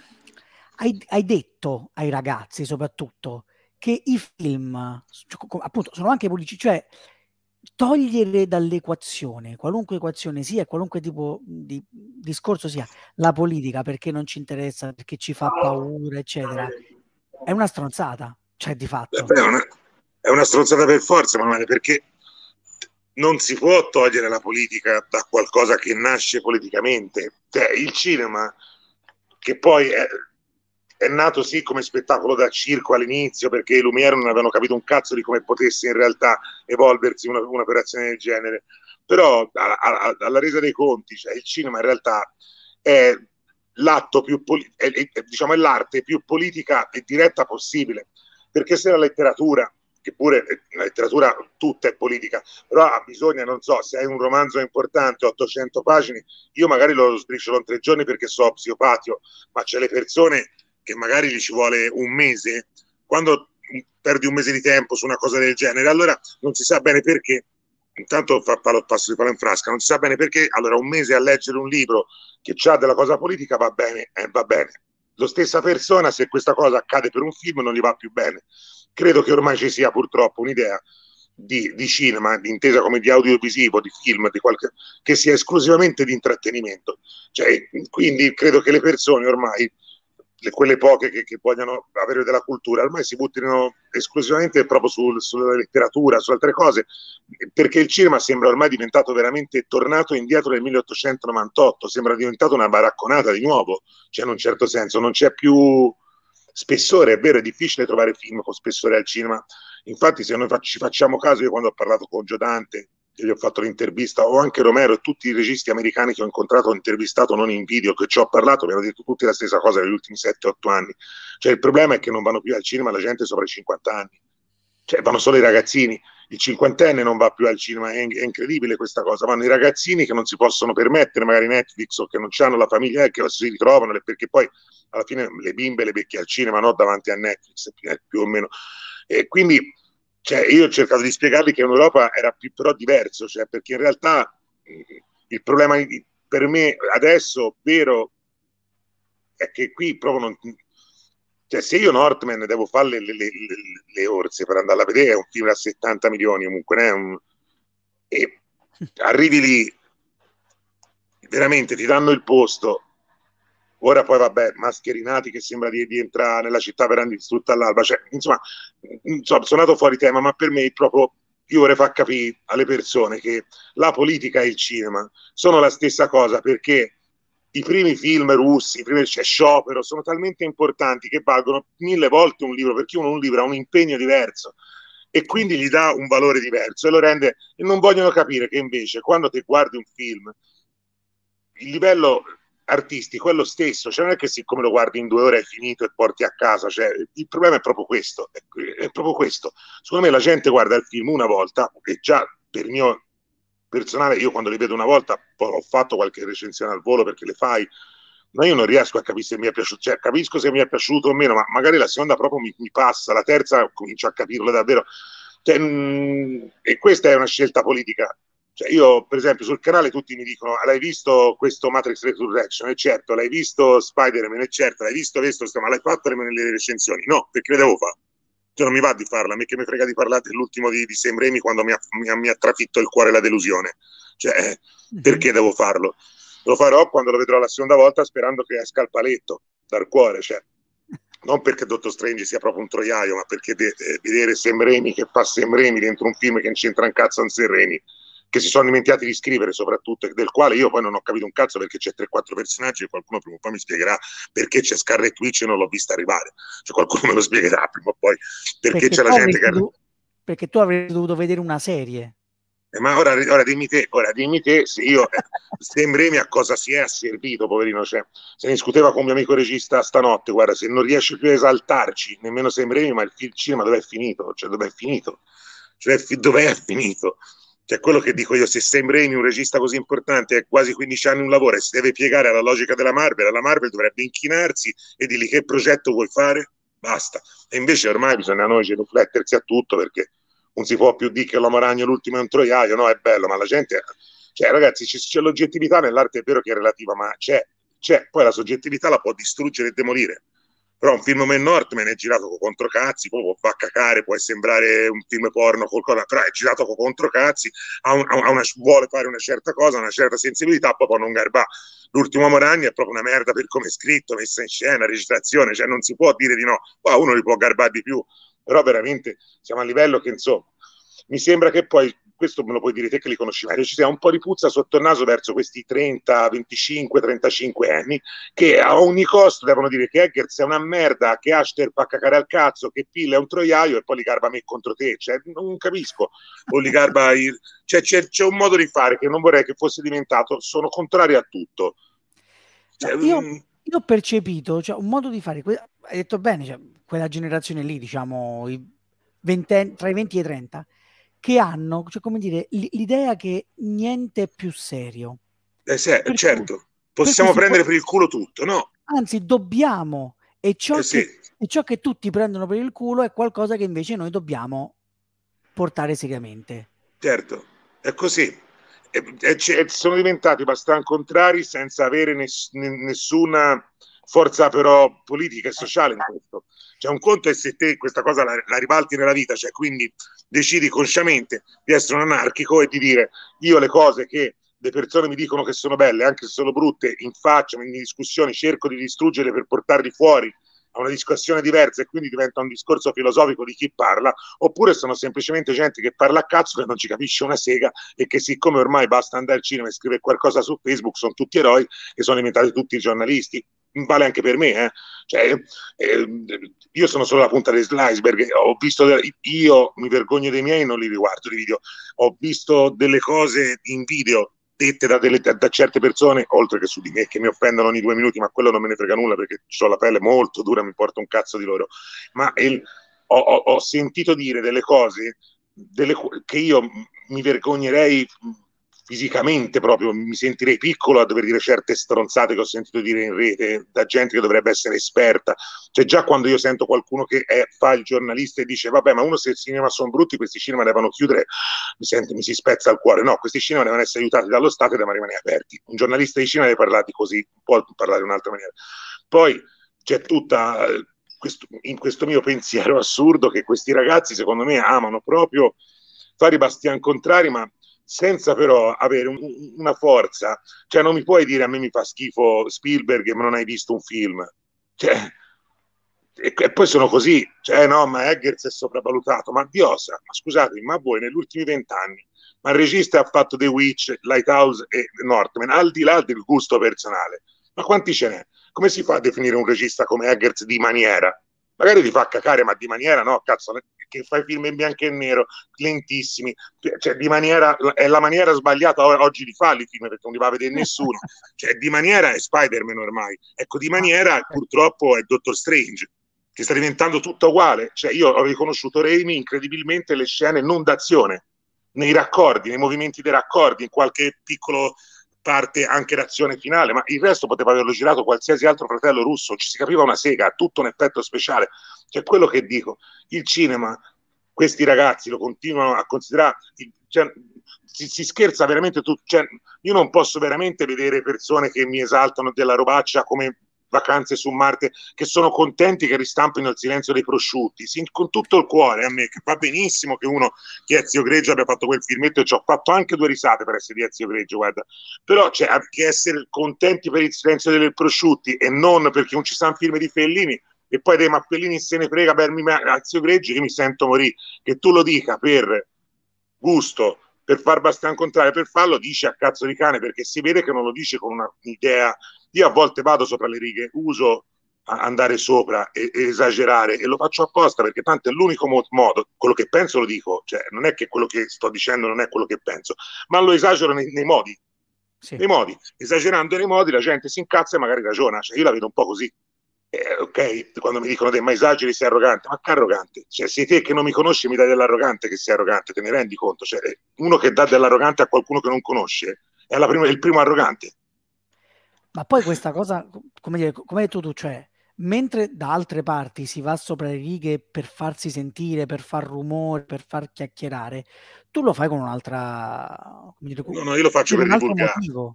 hai detto ai ragazzi soprattutto che i film, appunto, sono anche politici, cioè togliere dall'equazione, qualunque equazione sia, qualunque tipo di discorso sia, la politica perché non ci interessa, perché ci fa paura, eccetera, è una stronzata, cioè di fatto. È una stronzata per forza, Manuele, perché non si può togliere la politica da qualcosa che nasce politicamente. Cioè, il cinema, che poi è nato sì come spettacolo da circo all'inizio, perché i Lumière non avevano capito un cazzo di come potesse in realtà evolversi un'operazione del genere. Però alla resa dei conti, cioè, il cinema in realtà è l'atto più diciamo, è l'arte più politica e diretta possibile, perché se la letteratura, che pure la letteratura tutta è politica, però ha bisogno, non so, se hai un romanzo importante, 800 pagine, io magari lo sbriciolo in 3 giorni perché so psicopatico, ma c'è le persone che magari gli ci vuole un mese. Quando perdi un mese di tempo su una cosa del genere, allora non si sa bene perché. Intanto passo di palo in frasca, non si sa bene perché, allora un mese a leggere un libro che ha della cosa politica va bene, va bene. Lo stessa persona, se questa cosa accade per un film, non gli va più bene. Credo che ormai ci sia purtroppo un'idea di cinema, intesa come di audiovisivo, di film, che sia esclusivamente di intrattenimento. Cioè, quindi credo che le persone ormai, quelle poche che vogliono avere della cultura, ormai si buttino esclusivamente proprio sulla letteratura, su altre cose, perché il cinema sembra ormai diventato veramente tornato indietro nel 1898, sembra diventato una baracconata di nuovo, cioè in un certo senso non c'è più spessore. È vero, è difficile trovare film con spessore al cinema. Infatti, se noi ci facciamo caso, io quando ho parlato con Gio Dante, gli ho fatto l'intervista, o anche Romero e tutti i registi americani che ho incontrato, ho intervistato non in video, che ci ho parlato, mi hanno detto tutti la stessa cosa negli ultimi 7-8 anni. Cioè, il problema è che non vanno più al cinema la gente sopra i 50 anni, cioè vanno solo i ragazzini. Il cinquantenne non va più al cinema, è incredibile questa cosa. Vanno i ragazzini che non si possono permettere magari Netflix, o che non hanno la famiglia, che si ritrovano, perché poi alla fine le bimbe le becchi al cinema, no davanti a Netflix, più o meno. E quindi, cioè, io ho cercato di spiegargli che in Europa era più però diverso, cioè, perché in realtà il problema per me adesso vero è che qui proprio non. Cioè, se io Northman devo fare le orse per andarla a vedere, è un film da 70 milioni comunque, e arrivi lì, veramente ti danno il posto. Ora poi vabbè, mascherinati che sembra di entrare nella città veramente distrutta all'alba, cioè, insomma, sono andato fuori tema, ma per me proprio io vorrei far capire alle persone che la politica e il cinema sono la stessa cosa, perché i primi film russi, i primi c'è Sciopero, sono talmente importanti che valgono 1000 volte un libro, perché un libro ha un impegno diverso e quindi gli dà un valore diverso e lo rende. E non vogliono capire che invece quando ti guardi un film, il livello artistico è lo stesso, cioè non è che siccome lo guardi in 2 ore è finito e porti a casa, cioè, il problema è proprio questo, è proprio questo. Secondo me la gente guarda il film una volta, e già per il mio personale, io quando li vedo una volta, poi ho fatto qualche recensione al volo perché le fai, ma io non riesco a capire se mi è piaciuto, cioè capisco se mi è piaciuto o meno, ma magari la seconda proprio mi passa, la terza comincio a capirlo davvero. Cioè, e questa è una scelta politica. Cioè io, per esempio, sul canale tutti mi dicono: l'hai visto questo Matrix Resurrection? E certo, l'hai visto Spider-Man? E certo, l'hai visto questo, ma l'hai fatto le recensioni? No, perché le devo fare? Cioè non mi va di farla, a me che mi frega di parlare dell'ultimo di Sam Raimi quando mi ha trafitto il cuore la delusione. Cioè, perché devo farlo? Lo farò quando lo vedrò la seconda volta sperando che esca il paletto dal cuore, cioè. Non perché Dottor Strange sia proprio un troiaio, ma perché vedere Sam Raimi che fa Sam Raimi dentro un film che non c'entra un cazzo con Sam Raimi, che si sono dimenticati di scrivere soprattutto, del quale io poi non ho capito un cazzo perché c'è 3-4 personaggi e qualcuno prima o poi mi spiegherà perché c'è Scarlet Witch e non l'ho vista arrivare. Cioè qualcuno me lo spiegherà prima o poi perché Perché c'è la tu gente che... perché tu avresti dovuto vedere una serie. Ma ora dimmi te se io Sam Raimi a cosa si è asservito, poverino, cioè, se ne discuteva con un mio amico regista stanotte, guarda, se non riesce più a esaltarci, nemmeno Sam Raimi, ma il cinema dov'è finito? Cioè, dov'è finito? Cioè, dov'è finito? Cioè, quello che dico io, se Sam Raimi, un regista così importante, è quasi 15 anni un lavoro e si deve piegare alla logica della Marvel, la Marvel dovrebbe inchinarsi e dirgli che progetto vuoi fare? Basta. E invece ormai bisogna a noi genuflettersi a tutto perché non si può più dire che l'uomo ragno l'ultimo è un troiaio, no, è bello, ma la gente, cioè ragazzi, c'è l'oggettività nell'arte, è vero che è relativa, ma poi la soggettività la può distruggere e demolire. Però un film come Northman è girato con controcazzi, poi può cacare, può sembrare un film porno, qualcosa, però è girato con controcazzi, vuole fare una certa cosa, una certa sensibilità, poi può non garbà. L'ultimo Uomo Ragno è proprio una merda per come è scritto, messa in scena, registrazione, cioè non si può dire di no, poi uno li può garbare di più, però veramente siamo a livello che insomma mi sembra che poi questo me lo puoi dire te che li conosci meglio, ci sia un po' di puzza sotto il naso verso questi 30, 25, 35 anni che a ogni costo devono dire che Eggers è una merda, che Ashter fa cacare al cazzo, che Pill è un troiaio e poi li garba me contro te, cioè non capisco, o li garba cioè c'è un modo di fare che non vorrei che fosse diventato, sono contrari a tutto. No, Cioè, io ho percepito, cioè, un modo di fare, hai detto bene, cioè, quella generazione lì, diciamo, tra i 20 e i 30, che hanno, cioè, come dire, l'idea che niente è più serio. Per cui, certo, per cui possiamo prendere per il culo tutto, no? anzi, dobbiamo, Sì. e ciò che tutti prendono per il culo è qualcosa che invece noi dobbiamo portare seriamente. Certo, è così. Sono diventati abbastanza contrari senza avere nessuna forza però politica e sociale in questo. Cioè un conto è se te questa cosa la ribalti nella vita, cioè quindi decidi consciamente di essere un anarchico e di dire io le cose che le persone mi dicono che sono belle, anche se sono brutte, in faccia, in discussioni, cerco di distruggerle per portarli fuori a una discussione diversa e quindi diventa un discorso filosofico di chi parla, oppure sono semplicemente gente che parla a cazzo, che non ci capisce una sega e che siccome ormai basta andare al cinema e scrivere qualcosa su Facebook sono tutti eroi e sono diventati tutti giornalisti. Vale anche per me, eh? Cioè, io sono solo la punta dell'iceberg, ho visto, io mi vergogno dei miei, non li riguardo i video, ho visto delle cose in video dette da certe persone, oltre che su di me, che mi offendono ogni 2 minuti, ma quello non me ne frega nulla perché ho la pelle molto dura, mi porta un cazzo di loro. Ma ho sentito dire delle cose che io mi vergognerei fisicamente proprio, mi sentirei piccolo a dover dire certe stronzate che ho sentito dire in rete da gente che dovrebbe essere esperta. Cioè già quando io sento qualcuno che fa il giornalista e dice vabbè ma uno se i cinema sono brutti questi cinema devono chiudere, mi si spezza il cuore. No, questi cinema devono essere aiutati dallo Stato e devono rimanere aperti. Un giornalista di cinema deve parlare così, può parlare in un'altra maniera. Poi c'è tutta in questo mio pensiero assurdo che questi ragazzi secondo me amano proprio fare i bastian contrari, ma senza però avere una forza. Cioè non mi puoi dire a me mi fa schifo Spielberg ma non hai visto un film. Cioè, e poi sono così, cioè no, ma Eggers è sopravvalutato, ma Diosa, ma scusate, ma voi negli ultimi 20 anni, ma il regista ha fatto The Witch, Lighthouse e Northman, al di là del gusto personale, ma quanti ce n'è? Come si fa a definire un regista come Eggers di maniera? Magari ti fa cacare, ma di maniera no, cazzo, che fai film in bianco e nero, lentissimi, cioè di maniera, è la maniera sbagliata oggi di farli film perché non li va a vedere nessuno, cioè di maniera è Spider-Man ormai, ecco di Ma maniera purtroppo è Doctor Strange, che sta diventando tutto uguale, cioè io ho riconosciuto Raimi incredibilmente le scene non d'azione, nei raccordi, nei movimenti dei raccordi, in qualche piccolo parte anche l'azione finale, ma il resto poteva averlo girato qualsiasi altro fratello russo, ci si capiva una sega, tutto un effetto speciale. Cioè quello che dico, il cinema questi ragazzi lo continuano a considerare, cioè, si scherza veramente tutto, cioè, io non posso veramente vedere persone che mi esaltano della robaccia come Vacanze su Marte, che sono contenti che ristampino Il silenzio dei prosciutti, con tutto il cuore. A me che va benissimo che uno, che Ezio Greggio, abbia fatto quel filmetto, e ci ho fatto anche 2 risate per essere di Ezio Greggio, guarda, però cioè, che essere contenti per Il silenzio dei prosciutti e non perché non ci stanno film di Fellini e poi dei Mappellini se ne frega per Ezio Greggio, che mi sento morire, che tu lo dica per gusto, per far bastare contrario, per farlo dice a cazzo di cane, perché si vede che non lo dice con un'idea. Io a volte vado sopra le righe, uso andare sopra e esagerare, e lo faccio apposta perché tanto è l'unico modo, quello che penso lo dico, cioè non è che quello che sto dicendo non è quello che penso, ma lo esagero nei modi, Sì. nei modi, esagerando nei modi la gente si incazza e magari ragiona, cioè io la vedo un po' così. Ok, quando mi dicono dei ma esageri, sei arrogante, ma che arrogante? Cioè, sei te che non mi conosci mi dai dell'arrogante che sei arrogante, te ne rendi conto? Cioè, uno che dà dell'arrogante a qualcuno che non conosce è il primo arrogante. Ma poi questa cosa, come dire, come hai detto tu, cioè, mentre da altre parti si va sopra le righe per farsi sentire, per far rumore, per far chiacchierare, tu lo fai con un'altra, come dire, No, io lo faccio per per un altro divulgare. motivo.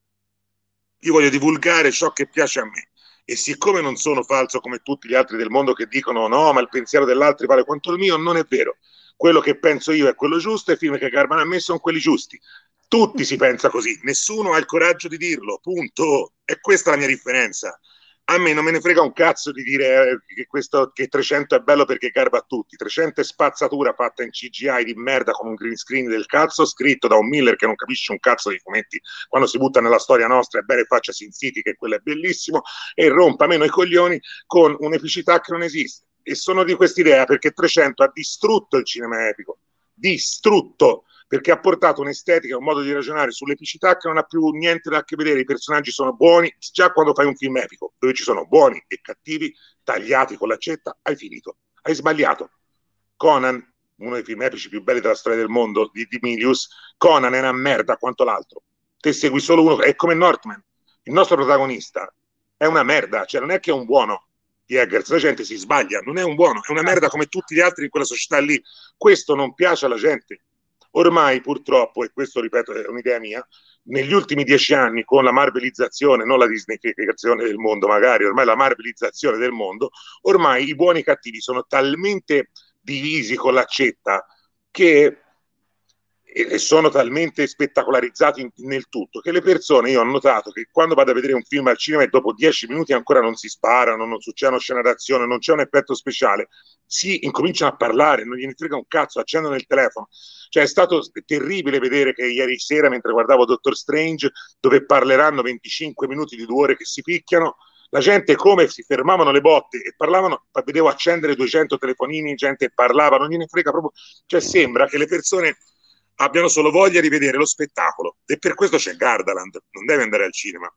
Io voglio divulgare ciò che piace a me. E siccome non sono falso come tutti gli altri del mondo che dicono no, ma il pensiero dell'altro vale quanto il mio, non è vero. Quello che penso io è quello giusto e i film che garbano a me sono quelli giusti. Tutti si pensa così, nessuno ha il coraggio di dirlo, punto. E questa è la mia differenza. A me non me ne frega un cazzo di dire che 300 è bello perché garba a tutti. 300 è spazzatura fatta in CGI di merda con un green screen del cazzo, scritto da un Miller che non capisce un cazzo dei fumetti. Quando si butta nella storia nostra è bene faccia Sin City, che quello è bellissimo, e rompa meno i coglioni con un'epicità che non esiste. E sono di quest'idea perché 300 ha distrutto il cinema epico. Distrutto, perché ha portato un'estetica, un modo di ragionare sull'epicità che non ha più niente da a che vedere. I personaggi sono buoni, già quando fai un film epico dove ci sono buoni e cattivi tagliati con l'accetta, hai finito, hai sbagliato. Conan, uno dei film epici più belli della storia del mondo di Milius, Conan è una merda quanto l'altro, te segui solo uno, è come Northman, il nostro protagonista è una merda, cioè non è che è un buono di Eggers, la gente si sbaglia, non è un buono, è una merda come tutti gli altri in quella società lì. Questo non piace alla gente. Ormai purtroppo, e questo ripeto è un'idea mia, negli ultimi 10 anni con la marvelizzazione, non la disneyficazione del mondo magari, ormai la marvelizzazione del mondo, ormai i buoni e i cattivi sono talmente divisi con l'accetta che e sono talmente spettacolarizzati nel tutto che le persone, io ho notato che quando vado a vedere un film al cinema e dopo 10 minuti ancora non si sparano, non succedono scena d'azione, non c'è un effetto speciale, si incominciano a parlare, non gliene frega un cazzo, accendono il telefono. Cioè è stato terribile vedere che ieri sera mentre guardavo Doctor Strange, dove parleranno 25 minuti di 2 ore che si picchiano, la gente come si fermavano le botte e parlavano, vedevo accendere 200 telefonini, gente parlava, non gliene frega proprio, cioè sembra che le persone abbiano solo voglia di vedere lo spettacolo e per questo c'è Gardaland, non deve andare al cinema.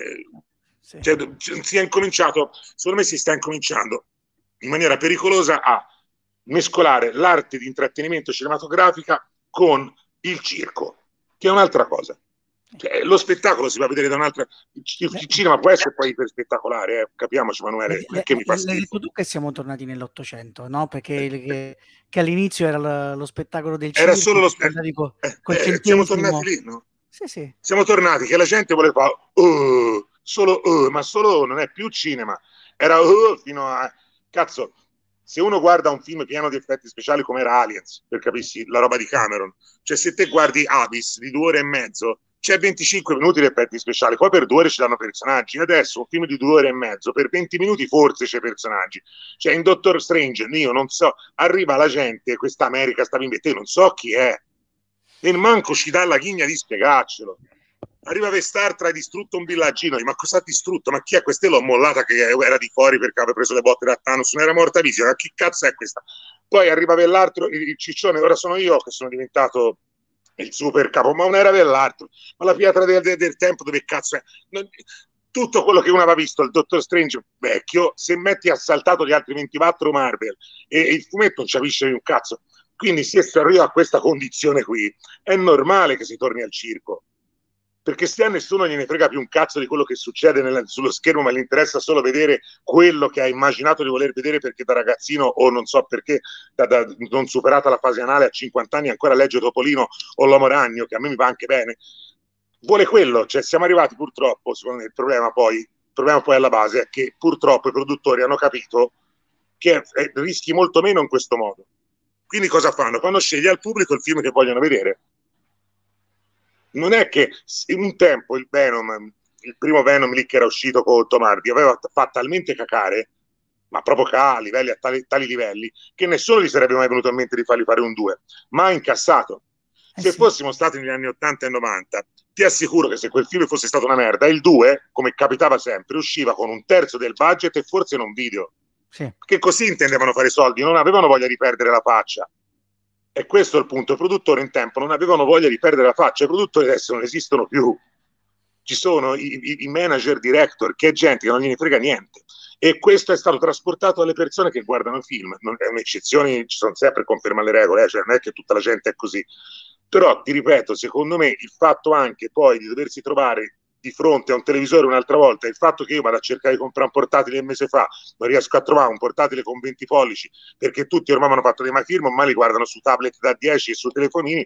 Sì. Si è incominciato, secondo me si sta incominciando in maniera pericolosa a mescolare l'arte di intrattenimento cinematografica con il circo, che è un'altra cosa. Cioè, lo spettacolo si va a vedere da un'altra. Il cinema può essere poi per spettacolare, capiamoci, Manuele, che mi fa schifo. L'hai detto tu che siamo tornati nell'Ottocento, no? Perché che all'inizio era lo spettacolo del Era circo, solo lo col siamo tornati centesimo. lì, no? Sì, sì. Siamo tornati che la gente voleva solo ma solo non è più cinema. Era fino a cazzo. Se uno guarda un film pieno di effetti speciali come era Aliens, per capirsi la roba di Cameron, cioè se te guardi Abyss di 2 ore e mezzo, c'è 25 minuti di effetti speciali, poi per 2 ore ci danno personaggi. Adesso un film di 2 ore e mezzo, per 20 minuti forse c'è personaggi. Cioè in Doctor Strange, io non so, arriva la gente, questa America sta in te, non so chi è. E manco ci dà la ghigna di spiegarcelo. Arriva Vestartra e ha distrutto un villaggino, ma cosa ha distrutto? Ma chi è questa? L'ho mollata che era di fuori perché aveva preso le botte da Thanos, non era morta visiva, ma chi cazzo è questa? Poi arriva Vellatro, il ciccione, ora sono io che sono diventato il super capo, ma non era Vellatro, ma la pietra del tempo dove cazzo è? Tutto quello che uno aveva visto, il Dottor Strange vecchio, se metti assaltato gli altri 24 Marvel e il fumetto non ci capisce un cazzo. Quindi se si arriva a questa condizione qui, è normale che si torni al circo. perché se a nessuno gliene frega più un cazzo di quello che succede sullo schermo, ma gli interessa solo vedere quello che ha immaginato di voler vedere, perché da ragazzino, o non so perché, non superata la fase anale a 50 anni, ancora legge Topolino o l'Uomo Ragno, che a me mi va anche bene, vuole quello. Cioè siamo arrivati purtroppo, secondo me il problema poi alla base è che purtroppo i produttori hanno capito che rischi molto meno in questo modo. Quindi cosa fanno? Fanno scegliere al pubblico il film che vogliono vedere. Non è che un tempo il Venom, il primo Venom lì che era uscito con Tom Hardy, aveva fatto talmente cacare, ma proprio a livelli, a tali livelli, che nessuno gli sarebbe mai venuto in mente di fargli fare un 2, ma ha incassato. Se fossimo stati negli anni 80 e 90, ti assicuro che se quel film fosse stato una merda, il 2, come capitava sempre, usciva con un terzo del budget e forse in un video. Sì. Che così intendevano fare i soldi, non avevano voglia di perdere la faccia. E questo è il punto. I produttori un tempo non avevano voglia di perdere la faccia, i produttori adesso non esistono più. Ci sono i manager director, che è gente che non gliene frega niente. E questo è stato trasportato alle persone che guardano i film. Non è un'eccezione, ci sono sempre conferma le regole, cioè non è che tutta la gente è così. Però ti ripeto, secondo me il fatto anche poi di doversi trovare di fronte a un televisore un'altra volta, il fatto che io vado a cercare di comprare un portatile un mese fa, non riesco a trovare un portatile con 20 pollici perché tutti ormai hanno fatto dei my film, ma li guardano su tablet da 10 e su telefonini.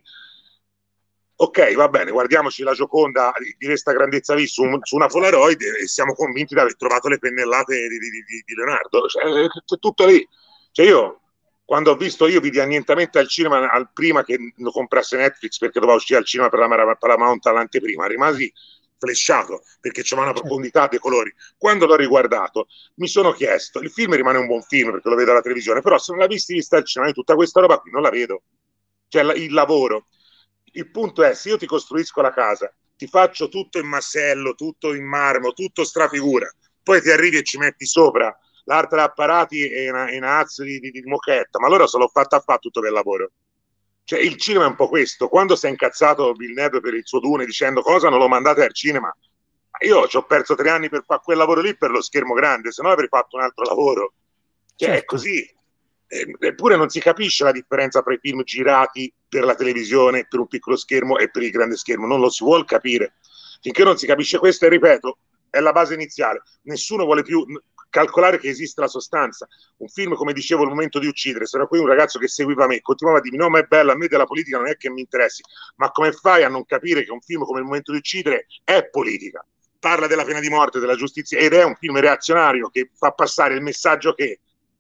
Ok, va bene, guardiamoci la Gioconda di questa grandezza lì su una Polaroid e siamo convinti di aver trovato le pennellate di Leonardo. Cioè, è tutto lì. Cioè io, quando ho visto, io vidi annientamento al cinema prima che lo comprasse Netflix, perché doveva uscire al cinema per la Paramount all'anteprima, rimasi flesciato perché c'è una profondità dei colori. Quando l'ho riguardato mi sono chiesto, il film rimane un buon film perché lo vedo alla televisione, però se non l'ha vista al cinema, tutta questa roba qui non la vedo. Cioè il lavoro. Il punto è, se io ti costruisco la casa, ti faccio tutto in massello, tutto in marmo, tutto strafigura, poi ti arrivi e ci metti sopra l'arte d'apparati e una azzo di moquetta, ma allora se l'ho fatta a fare tutto quel lavoro. Cioè il cinema è un po' questo. Quando si è incazzato Villeneuve per il suo Dune dicendo cosa non lo mandate al cinema, io ci ho perso 3 anni per fare quel lavoro lì per lo schermo grande, se no avrei fatto un altro lavoro. Cioè certo. È così. Eppure non si capisce la differenza tra i film girati per la televisione, per un piccolo schermo e per il grande schermo, non lo si vuol capire. Finché non si capisce questo, e ripeto, è la base iniziale. Nessuno vuole più calcolare che esiste la sostanza. Un film, come dicevo, Il momento di uccidere, c'era qui un ragazzo che seguiva me, continuava a dirmi no, ma è bello, a me della politica non è che mi interessi, ma come fai a non capire che un film come Il momento di uccidere è politica? Parla della pena di morte, della giustizia, ed è un film reazionario che fa passare il messaggio che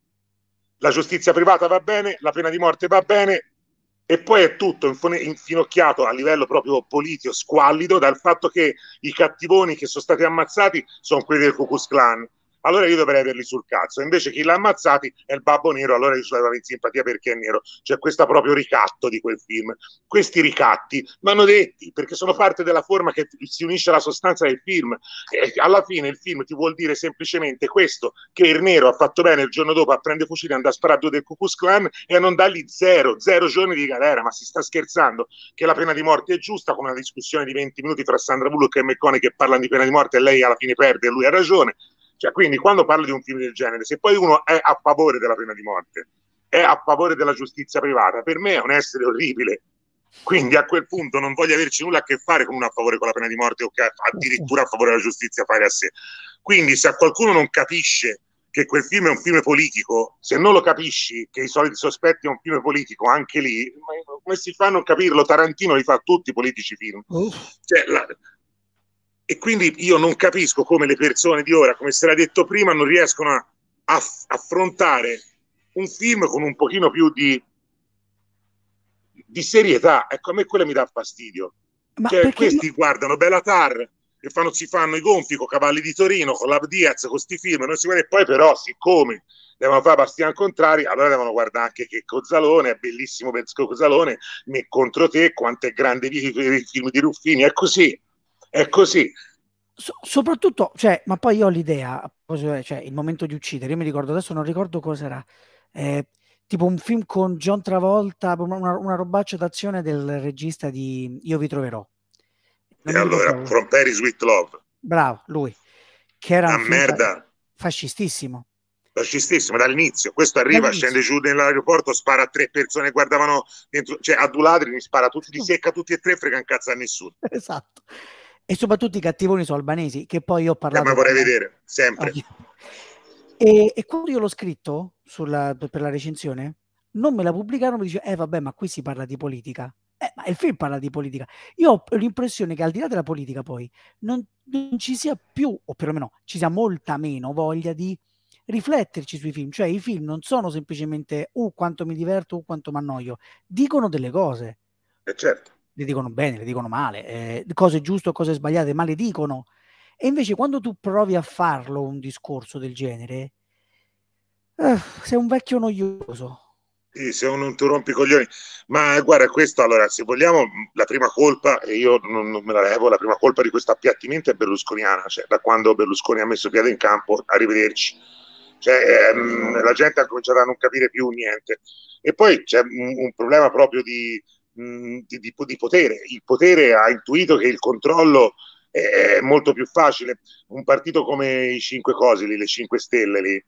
la giustizia privata va bene, la pena di morte va bene, e poi è tutto infinocchiato a livello proprio politico, squallido, dal fatto che i cattivoni che sono stati ammazzati sono quelli del Ku Klux Klan. Allora io dovrei averli sul cazzo, invece chi l'ha ammazzati è il babbo nero, allora io ci avevo in simpatia perché è nero. C'è questo proprio ricatto di quel film. Questi ricatti vanno detti perché sono parte della forma che si unisce alla sostanza del film, e alla fine il film ti vuol dire semplicemente questo, che il nero ha fatto bene il giorno dopo a prendere fucile, andare a sparare a due del Ku Klux Klan e a non dargli zero giorni di galera. Ma si sta scherzando? Che la pena di morte è giusta, con una discussione di 20 minuti fra Sandra Bullock e McConaughey che parlano di pena di morte e lei alla fine perde e lui ha ragione. Cioè, quindi quando parlo di un film del genere, se poi uno è a favore della pena di morte, è a favore della giustizia privata, per me è un essere orribile. Quindi a quel punto non voglio averci nulla a che fare con uno a favore con la pena di morte o che addirittura a favore della giustizia fare a sé. Quindi se a qualcuno non capisce che quel film è un film politico, se non lo capisci che I Soliti Sospetti è un film politico, anche lì, come si fa a non capirlo? Tarantino li fa tutti i politici film. Cioè, e quindi io non capisco come le persone di ora, come si era detto prima, non riescono a affrontare un film con un pochino più di serietà. Ecco, a me quello mi dà fastidio. Cioè, questi guardano Bellatar e si fanno i gonfi con Cavalli di Torino, con la Diaz, con sti film, non si vede. Poi però, siccome devono fare Bastian Contrari, allora devono guardare anche che Cozzalone, è bellissimo Cozzalone, me contro te, quanto è grande i film di Ruffini, è così. È così. Soprattutto, cioè, ma poi io ho l'idea, cioè, Il momento di uccidere, io mi ricordo, adesso non ricordo cos'era, tipo un film con John Travolta, una robaccia d'azione del regista di Io vi troverò. E allora, From Paris with Love. Bravo, lui. Che era una merda. Fascistissimo. Fascistissimo, dall'inizio. Questo arriva, scende giù nell'aeroporto, spara a 3 persone, guardavano dentro, cioè a 2 ladri, mi spara tutti, li secca tutti e 3, frega un cazzo a nessuno. Esatto. E soprattutto i cattivoni sono albanesi, che poi io ho Ma parlato vorrei con... vedere, sempre. E quando io l'ho scritto per la recensione, non me la pubblicarono, mi dice, vabbè, ma qui si parla di politica. Ma il film parla di politica. Io ho l'impressione che al di là della politica poi non ci sia più, o perlomeno ci sia molta meno voglia di rifletterci sui film. Cioè i film non sono semplicemente, quanto mi diverto, quanto mi annoio. Dicono delle cose. Certo. Le dicono bene, le dicono male, cose giuste, cose sbagliate, ma le dicono. E invece quando tu provi a farlo un discorso del genere, sei un vecchio noioso. Sì, se uno non ti rompi i coglioni. Ma guarda, questo allora, se vogliamo, la prima colpa, e io non me la levo, la prima colpa di questo appiattimento è berlusconiana, cioè da quando Berlusconi ha messo piede in campo, arrivederci. Cioè, la gente ha cominciato a non capire più niente. E poi c'è un problema proprio di potere. Il potere ha intuito che il controllo è molto più facile. Un partito come i Cinque Cosi, le Cinque Stelle, lì,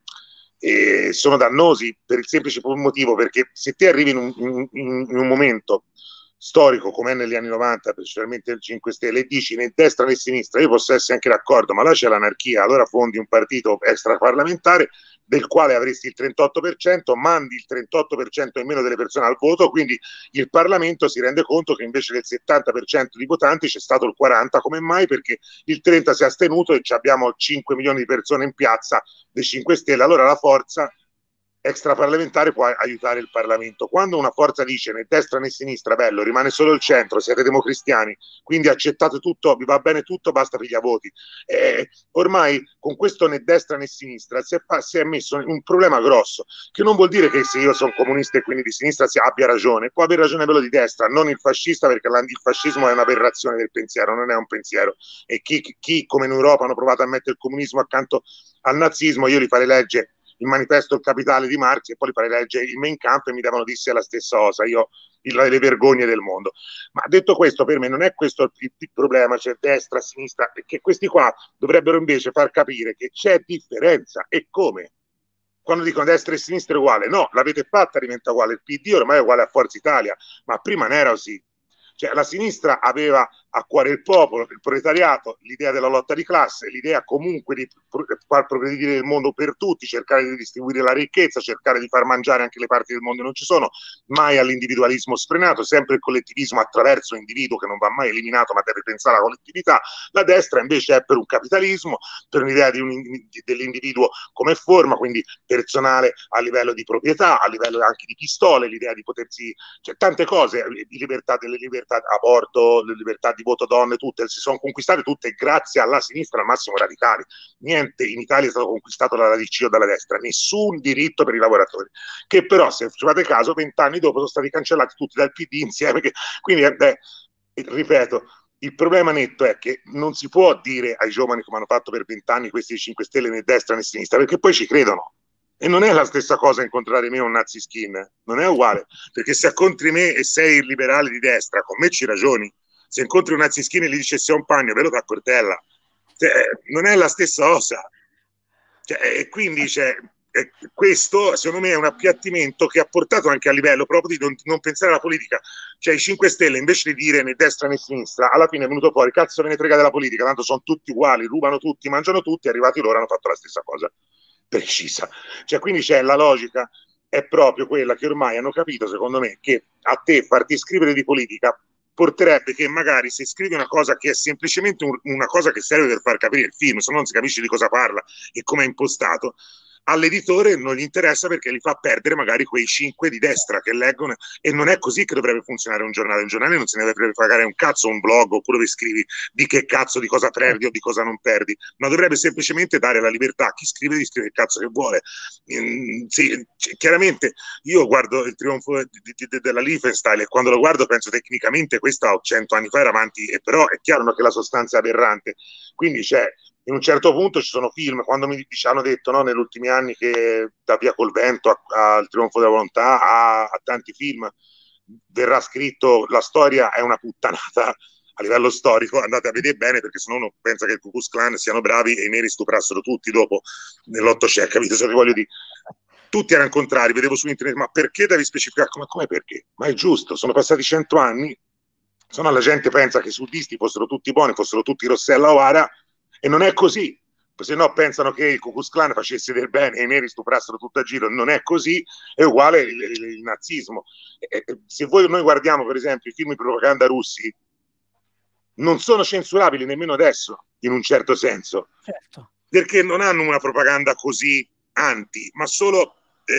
sono dannosi per il semplice motivo perché se te arrivi in un momento storico come è negli anni 90, principalmente il 5 Stelle, e dici né destra né sinistra, io posso essere anche d'accordo, ma là c'è l'anarchia, allora fondi un partito extraparlamentare del quale avresti il 38%, mandi il 38% in meno delle persone al voto, quindi il Parlamento si rende conto che invece del 70% di votanti c'è stato il 40%, come mai? Perché il 30% si è astenuto e abbiamo 5 milioni di persone in piazza dei 5 Stelle, allora la forza extraparlamentare può aiutare il Parlamento. Quando una forza dice né destra né sinistra, bello, rimane solo il centro, siete democristiani, quindi accettate tutto, vi va bene tutto, basta piglia voti. Ormai con questo né destra né sinistra si è messo un problema grosso, che non vuol dire che se io sono comunista e quindi di sinistra abbia ragione, può aver ragione quello di destra, non il fascista, perché il fascismo è un'aberrazione del pensiero, non è un pensiero. E chi come in Europa hanno provato a mettere il comunismo accanto al nazismo, io li farei leggere il manifesto Il Capitale di Marx e poi li farei leggere il Mein Kampf e mi devono dire la stessa cosa, io le vergogne del mondo. Ma detto questo, per me non è questo il problema, c'è destra, sinistra, perché questi qua dovrebbero invece far capire che c'è differenza. E come? Quando dicono destra e sinistra è uguale, no, l'avete fatta, diventa uguale. Il PD ormai è uguale a Forza Italia, ma prima non era così. Cioè, la sinistra aveva a cuore il popolo, il proletariato, l'idea della lotta di classe, l'idea comunque di far progredire il mondo per tutti, cercare di distribuire la ricchezza, cercare di far mangiare anche le parti del mondo che non ci sono, mai all'individualismo sfrenato, sempre il collettivismo attraverso l'individuo che non va mai eliminato ma deve pensare alla collettività. La destra invece è per un capitalismo, per un'idea dell'individuo come forma, quindi personale a livello di proprietà, a livello anche di pistole, l'idea di potersi, cioè tante cose, libertà delle libertà, aborto, le libertà di voto donne, tutte si sono conquistate tutte grazie alla sinistra, al massimo radicali. Niente in Italia è stato conquistato dalla DC o dalla destra, nessun diritto per i lavoratori, che però se ci fate caso 20 anni dopo sono stati cancellati tutti dal PD insieme, quindi ripeto, il problema netto è che non si può dire ai giovani come hanno fatto per 20 anni questi 5 Stelle né destra né sinistra, perché poi ci credono. E non è la stessa cosa incontrare me o un nazi skin, non è uguale, perché se incontri me e sei il liberale di destra, con me ci ragioni. Se incontri un nazi skin e gli dice sia un pagno, ve lo da cortella. Cioè, non è la stessa cosa. Cioè, e quindi questo, secondo me, è un appiattimento che ha portato anche a livello proprio di non pensare alla politica. Cioè, i 5 Stelle, invece di dire né destra né sinistra, alla fine è venuto fuori, cazzo ve ne frega della politica, tanto sono tutti uguali, rubano tutti, mangiano tutti, arrivati loro hanno fatto la stessa cosa. Precisa. Cioè, quindi c'è la logica, è proprio quella che ormai hanno capito, secondo me, che a te farti scrivere di politica porterebbe che magari se scrivi una cosa che è semplicemente una cosa che serve per far capire il film, se no non si capisce di cosa parla e come è impostato, all'editore non gli interessa perché li fa perdere magari quei 5 di destra che leggono, e non è così che dovrebbe funzionare un giornale non se ne dovrebbe pagare un cazzo un blog oppure dove scrivi di che cazzo, di cosa perdi o di cosa non perdi, ma dovrebbe semplicemente dare la libertà a chi scrive di scrivere il cazzo che vuole. Sì, chiaramente io guardo il trionfo della Liechtenstein e quando lo guardo penso tecnicamente questa 100 anni fa era avanti, però è chiaro che la sostanza è aberrante, quindi c'è in un certo punto ci sono film, quando mi hanno detto no, negli ultimi anni che da Via col vento al Trionfo della Volontà a tanti film verrà scritto la storia è una puttanata a livello storico, andate a vedere bene perché sennò uno pensa che il Ku Klux Klan siano bravi e i neri stuprassero tutti dopo nell'800, capito? Se voglio dire, tutti erano contrari, vedevo su internet, ma perché devi specificare? Come perché? Ma è giusto, sono passati 100 anni, se no la gente pensa che i sudisti fossero tutti buoni, fossero tutti Rossella O'Hara, e non è così. Se no pensano che il Ku Klux Klan facesse del bene e i neri stuprassero tutto a giro. Non è così, è uguale il nazismo. Se noi guardiamo per esempio i film di propaganda russi, non sono censurabili nemmeno adesso, in un certo senso, certo, perché non hanno una propaganda così anti, ma solo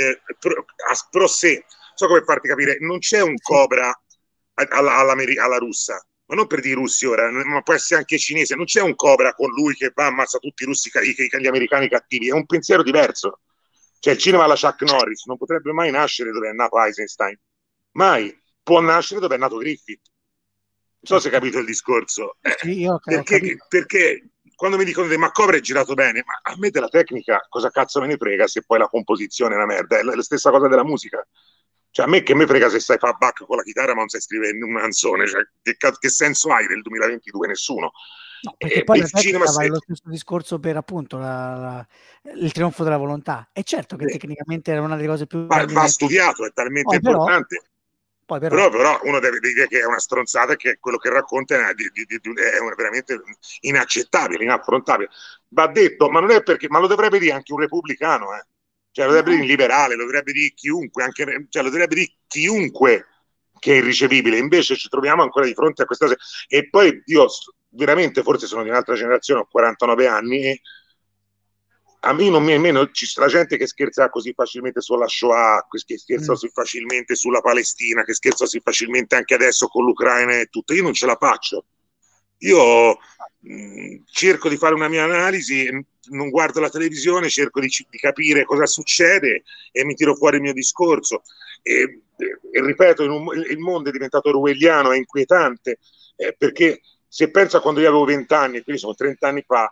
pro sé. So come farti capire, non c'è un Cobra alla russa, ma non per dire i russi ora, ma può essere anche cinese, non c'è un Cobra con lui che va ammazza tutti i russi, gli americani cattivi, è un pensiero diverso. Cioè il cinema alla Chuck Norris non potrebbe mai nascere dove è nato Eisenstein, mai, può nascere dove è nato Griffith. Non so se hai capito il discorso. Sì, io ho perché quando mi dicono ma Cobra è girato bene, ma a me della tecnica cosa cazzo me ne frega se poi la composizione è una merda, è la stessa cosa della musica. Cioè a me che me frega se sai fare back con la chitarra ma non sai scrivere una canzone, cioè, che senso hai nel 2022? Nessuno. No, perché poi la tecnica cinema va lo stesso discorso per appunto il trionfo della volontà. E certo che tecnicamente era una delle cose più va studiato, è talmente importante. Però uno deve dire che è una stronzata e che quello che racconta è veramente inaccettabile, inaffrontabile. Va detto, ma non è perché, ma lo dovrebbe dire anche un repubblicano, cioè lo dovrebbe dire un liberale, lo dovrebbe dire chiunque, cioè lo dovrebbe dire chiunque che è irricevibile. Invece ci troviamo ancora di fronte a questa cosa. E poi io veramente, forse sono di un'altra generazione, ho 49 anni e a me non mi è meno, ci sta gente che scherza così facilmente sulla Shoah, che scherza così facilmente sulla Palestina, che scherza così facilmente anche adesso con l'Ucraina e tutto. Io non ce la faccio. Io cerco di fare una mia analisi, non guardo la televisione, cerco di capire cosa succede e mi tiro fuori il mio discorso. E ripeto, il mondo è diventato orwelliano, è inquietante, perché se penso a quando io avevo 20 anni, quindi sono 30 anni fa,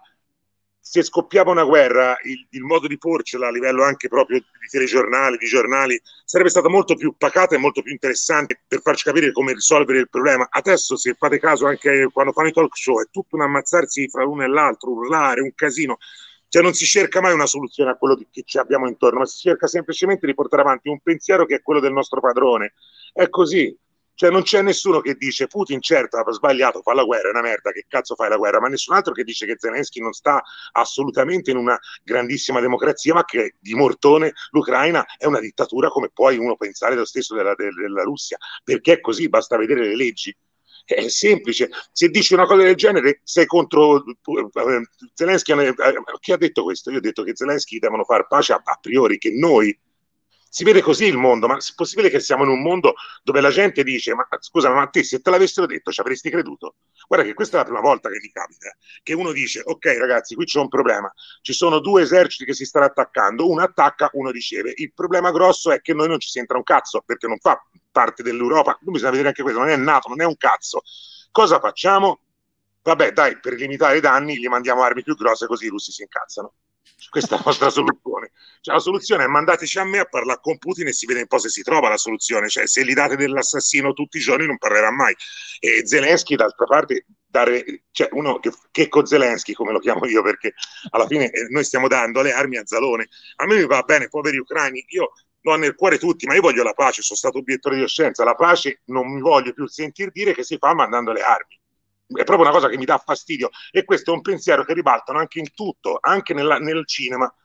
se scoppiava una guerra, il modo di porcela a livello anche proprio di telegiornali, di giornali, sarebbe stato molto più pacato e molto più interessante per farci capire come risolvere il problema. Adesso, se fate caso, anche quando fanno i talk show, è tutto un ammazzarsi fra l'uno e l'altro, urlare, un casino. Cioè non si cerca mai una soluzione a quello che ci abbiamo intorno, ma si cerca semplicemente di portare avanti un pensiero che è quello del nostro padrone. È così. Cioè non c'è nessuno che dice Putin certo ha sbagliato, fa la guerra, è una merda, che cazzo fai la guerra, ma nessun altro che dice che Zelensky non sta assolutamente in una grandissima democrazia, ma che di mortone l'Ucraina è una dittatura, come puoi uno pensare lo stesso della Russia, perché è così, basta vedere le leggi. È semplice, se dici una cosa del genere sei contro Zelensky. Chi ha detto questo? Io ho detto che Zelensky devono fare pace a priori, che noi si vede così il mondo, ma è possibile che siamo in un mondo dove la gente dice ma scusa, ma te se te l'avessero detto ci avresti creduto? Guarda che questa è la prima volta che mi capita, che uno dice ok ragazzi, qui c'è un problema, ci sono due eserciti che si stanno attaccando, uno attacca, uno riceve. Il problema grosso è che noi non ci si entra un cazzo, perché non fa parte dell'Europa, non bisogna vedere anche questo, non è nato, non è un cazzo. Cosa facciamo? Vabbè dai, per limitare i danni gli mandiamo armi più grosse così i russi si incazzano. Questa è la nostra soluzione. Cioè, la soluzione è mandateci a me a parlare con Putin e si vede un po' se si trova la soluzione. Cioè, se gli date dell'assassino tutti i giorni non parlerà mai. E Zelensky, d'altra parte, cioè uno che con Zelensky, come lo chiamo io, perché alla fine noi stiamo dando le armi a Zalone. A me mi va bene, poveri ucraini, io ho nel cuore tutti, ma io voglio la pace, sono stato obiettore di coscienza. La pace non mi voglio più sentir dire che si fa mandando le armi. È proprio una cosa che mi dà fastidio, e questo è un pensiero che ribaltano anche in tutto, anche nel cinema.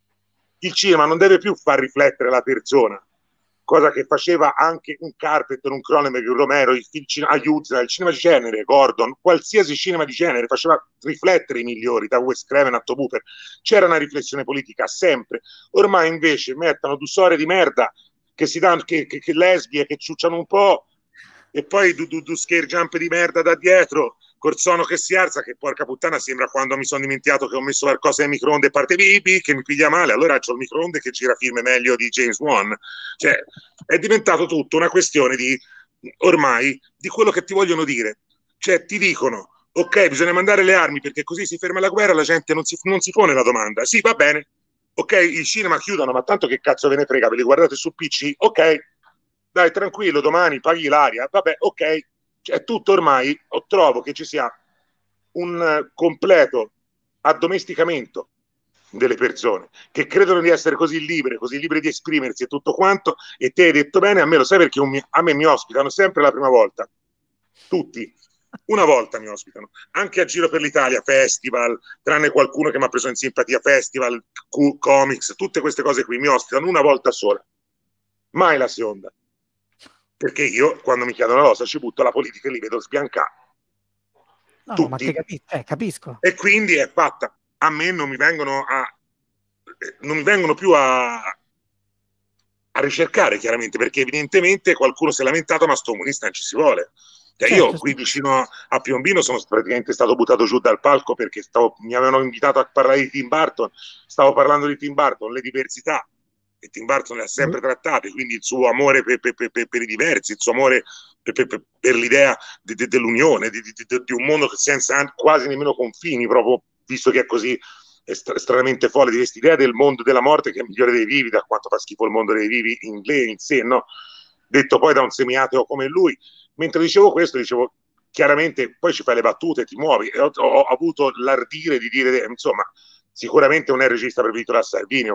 Il cinema non deve più far riflettere la persona, cosa che faceva anche un Carpenter, un Cronenberg, un Romero, il cinema di genere, Gordon, qualsiasi cinema di genere faceva riflettere i migliori, da Wes Craven a Tobe Hooper. C'era una riflessione politica sempre. Ormai invece mettono due storie di merda che si danno, che lesbie, che ciucciano un po', e poi du scare jump di merda da dietro, Corsono che si alza, che porca puttana sembra quando mi sono dimenticato che ho messo qualcosa nel microonde e parte bibi, che mi piglia male, allora c'ho il microonde che gira film meglio di James Wan. Cioè è diventato tutto una questione di ormai di quello che ti vogliono dire. Cioè ti dicono ok, bisogna mandare le armi perché così si ferma la guerra, la gente non si pone la domanda. Sì, va bene, ok, il cinema chiudono, ma tanto che cazzo ve ne frega, ve li guardate su PC? Ok, dai, tranquillo, domani paghi l'aria, vabbè, ok. Cioè, tutto ormai trovo che ci sia un completo addomesticamento delle persone che credono di essere così libere di esprimersi e tutto quanto, e te hai detto bene, a me lo sai perché a me mi ospitano sempre la prima volta tutti. Una volta mi ospitano, anche a giro per l'Italia, festival, tranne qualcuno che mi ha preso in simpatia, festival, comics, tutte queste cose qui mi ospitano una volta sola, mai la seconda. Perché io, quando mi chiedono la cosa, ci butto la politica e li vedo sbiancare. No, no, ma Tutti. capisco. E quindi è fatta. A me non mi vengono più a ricercare, chiaramente, perché evidentemente qualcuno si è lamentato, ma sto comunista non ci si vuole. Cioè, io Certo, qui vicino a Piombino sono praticamente stato buttato giù dal palco perché mi avevano invitato a parlare di Tim Burton, stavo parlando di Tim Burton, le diversità, e Tim Burton le ha sempre trattate, quindi il suo amore per i diversi, il suo amore per l'idea dell'unione, di un mondo senza quasi nemmeno confini, proprio visto che è così estremamente folle, di questa idea del mondo della morte che è il migliore dei vivi, da quanto fa schifo il mondo dei vivi in sé, no? Detto poi da un semiateo come lui. Mentre dicevo questo, dicevo chiaramente, poi ci fai le battute, ti muovi, e ho avuto l'ardire di dire, insomma, sicuramente non è il regista preferito da Salvini,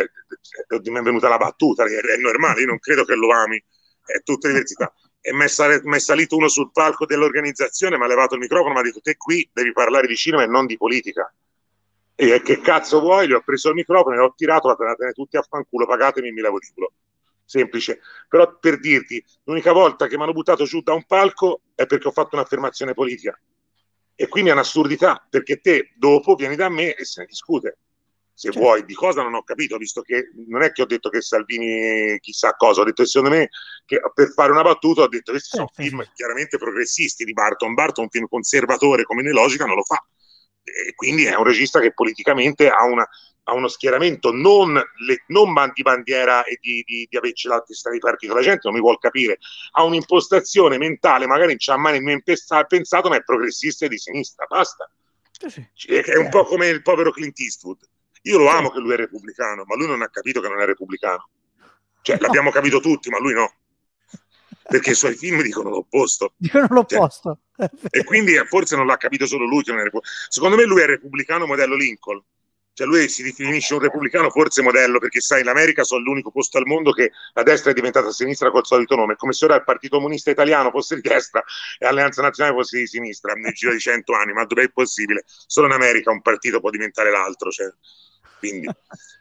mi è venuta la battuta, è normale, io non credo che lo ami, è tutta diversità. E mi è salito uno sul palco dell'organizzazione, mi ha levato il microfono, mi ha detto: te qui devi parlare di cinema e non di politica. E che cazzo vuoi? Gli ho preso il microfono e l'ho tirato, vattene tutti a fanculo, pagatemi, mi levo di culo. Semplice. Però per dirti, l'unica volta che mi hanno buttato giù da un palco è perché ho fatto un'affermazione politica. E quindi è un'assurdità, perché te dopo vieni da me e se ne discute. Se certo. vuoi, di cosa non ho capito, visto che non è che ho detto che Salvini chissà cosa, ho detto che secondo me, che per fare una battuta, ho detto che questi sono film chiaramente progressisti di Barton. Barton, un film conservatore come in Logica, non lo fa. E quindi è un regista che politicamente ha uno schieramento non di bandiera e di averci la testa di partito, la gente non mi vuol capire, ha un'impostazione mentale, magari non ci ha mai nemmeno pensato, ma è progressista e di sinistra, basta. È un po' come il povero Clint Eastwood. Io lo amo che lui è repubblicano, ma lui non ha capito che non è repubblicano. Cioè, no. L'abbiamo capito tutti, ma lui no. Perché i suoi film dicono l'opposto. Dicono l'opposto. Cioè, e quindi forse non l'ha capito solo lui che non è repubblicano. Secondo me lui è repubblicano modello Lincoln. Cioè lui si definisce un repubblicano forse modello, perché sai, in America sono l'unico posto al mondo che la destra è diventata a sinistra col solito nome, come se ora il Partito Comunista Italiano fosse di destra e l'Alleanza Nazionale fosse di sinistra nel giro di 100 anni, ma dov'è possibile? Solo in America un partito può diventare l'altro, cioè. Quindi.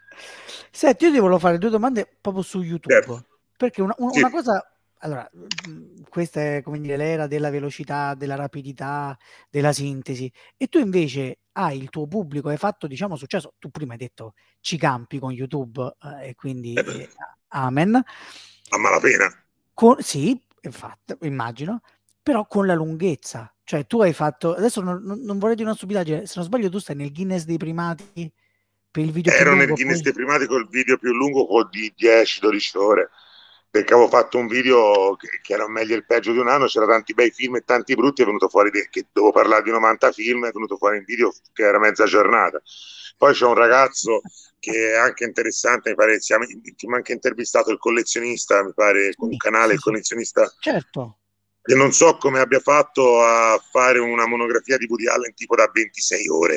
Senti, io ti volevo fare due domande proprio su YouTube, certo. Perché una cosa, allora, questa è, come dire, l'era della velocità, della rapidità, della sintesi, e tu invece hai il tuo pubblico, hai fatto, diciamo, successo. Tu prima hai detto ci campi con YouTube, e quindi amen. A malapena. Sì, infatti, immagino, però con la lunghezza. Cioè tu hai fatto, adesso non vorrei dire una stupidaggine, se non sbaglio tu stai nel Guinness dei primati per il video più Ero lungo. nel Guinness dei primati col video più lungo di 10-12 ore, perché avevo fatto un video che era meglio il peggio di un anno, c'era tanti bei film e tanti brutti, è venuto fuori che dovevo parlare di 90 film, è venuto fuori un video che era mezza giornata. Poi c'è un ragazzo che è anche interessante, mi pare, che mi ha anche intervistato, il collezionista, mi pare, con un canale, il collezionista. Certo. E non so come abbia fatto a fare una monografia di Woody Allen tipo da 26 ore.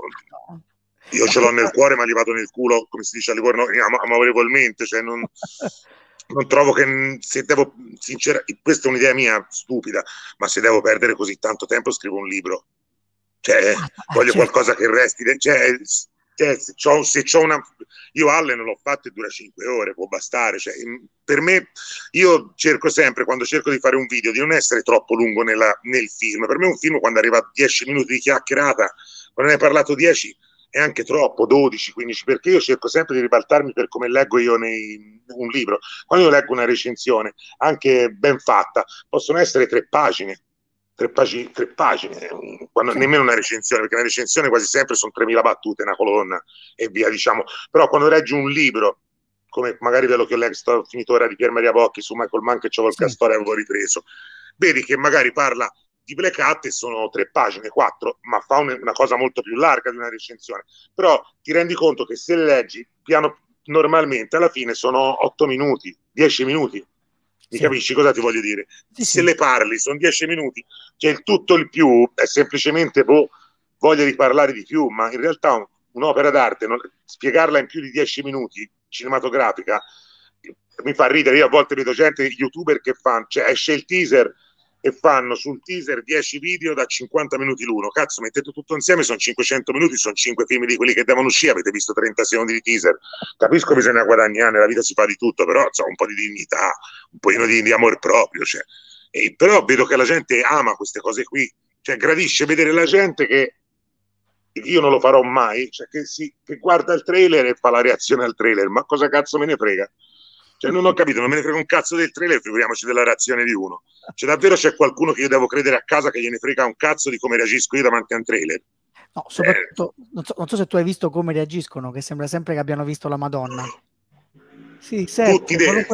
Io ce l'ho nel cuore, ma gli vado nel culo, come si dice a Livorno, amorevolmente. Cioè non trovo che, se devo, questa è un'idea mia stupida, ma se devo perdere così tanto tempo scrivo un libro. Cioè, voglio qualcosa che resti. Se c'ho una. Io Allen l'ho fatto e dura 5 ore, può bastare. Cioè, per me, io cerco sempre, quando cerco di fare un video, di non essere troppo lungo nel film. Per me un film, quando arriva a 10 minuti di chiacchierata, quando ne hai parlato 10 è anche troppo, 12, 15, perché io cerco sempre di ribaltarmi per come leggo io un libro. Quando io leggo una recensione, anche ben fatta, possono essere 3 pagine. 3 pagine, quando, nemmeno una recensione, perché una recensione quasi sempre sono 3.000 battute, una colonna e via, diciamo. Però quando leggi un libro, come magari quello che ho letto, ho finito ora di Pier Maria Bocchi su Michael Mann, che c'avevo il Castore, avevo ripreso, vedi che magari parla di Black Hat e sono 3 pagine, 4, ma fa una cosa molto più larga di una recensione. Però ti rendi conto che se le leggi piano, normalmente alla fine sono 8 minuti, 10 minuti. Mi capisci cosa ti voglio dire? Se le parli sono 10 minuti, cioè tutto il più è semplicemente voglia di parlare di più, ma in realtà un'opera d'arte, spiegarla in più di 10 minuti cinematografica mi fa ridere. Io a volte vedo gente, youtuber, che fanno, cioè esce il teaser e fanno sul teaser 10 video da 50 minuti l'uno. Cazzo, mettete tutto insieme, sono 500 minuti, sono 5 film di quelli che devono uscire, avete visto 30 secondi di teaser. Capisco che bisogna guadagnare, nella vita si fa di tutto, però insomma, un po' di dignità, un pochino di amor proprio, cioè. Però vedo che la gente ama queste cose qui, cioè gradisce vedere la gente che io non lo farò mai, cioè che guarda il trailer e fa la reazione al trailer, ma cosa cazzo me ne frega? Cioè non ho capito, non me ne frega un cazzo del trailer, figuriamoci della reazione di uno. Cioè davvero c'è qualcuno che io devo credere a casa che gliene frega un cazzo di come reagisco io davanti a un trailer? No, soprattutto, non so se tu hai visto come reagiscono, che sembra sempre che abbiano visto la Madonna. Sì, Tutti qualunque,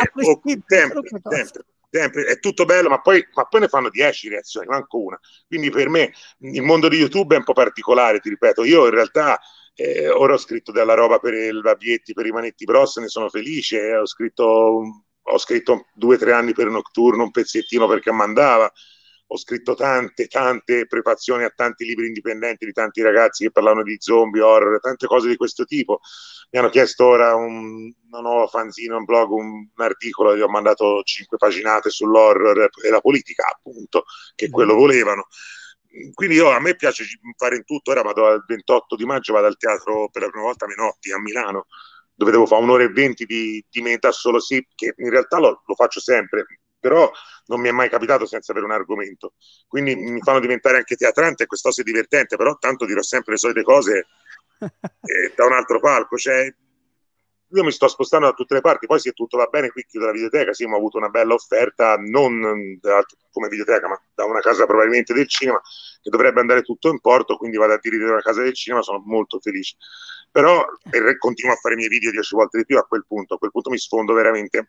sempre, è tutto bello, ma poi ne fanno 10 reazioni, manco una. Quindi per me il mondo di YouTube è un po' particolare, ti ripeto. Io in realtà ora ho scritto della roba per il Babietti, per i Manetti Bros, ne sono felice. Ho scritto 2 o 3 anni per Nocturno, un pezzettino perché mandava. Ho scritto tante prefazioni a tanti libri indipendenti di tanti ragazzi che parlavano di zombie, horror, tante cose di questo tipo. Mi hanno chiesto ora una nuova fanzine, un blog, un articolo, gli ho mandato 5 paginate sull'horror e la politica, appunto, che quello volevano. Quindi a me piace fare in tutto. Ora vado al 28 di maggio, vado al teatro per la prima volta a Menotti, a Milano, dove devo fare 1 ora e 20 di meta solo sì, che in realtà lo faccio sempre, però non mi è mai capitato senza avere un argomento. Quindi mi fanno diventare anche teatrante, e questa cosa è divertente, però tanto dirò sempre le solite cose da un altro palco. Cioè, io mi sto spostando da tutte le parti, poi se tutto va bene qui chiudo la videoteca. Sì, ma ho avuto una bella offerta, non come videoteca, ma da una casa probabilmente del cinema, che dovrebbe andare tutto in porto, quindi vado a diritto una casa del cinema, sono molto felice. Però continuo a fare i miei video 10 volte di più a quel punto mi sfondo veramente.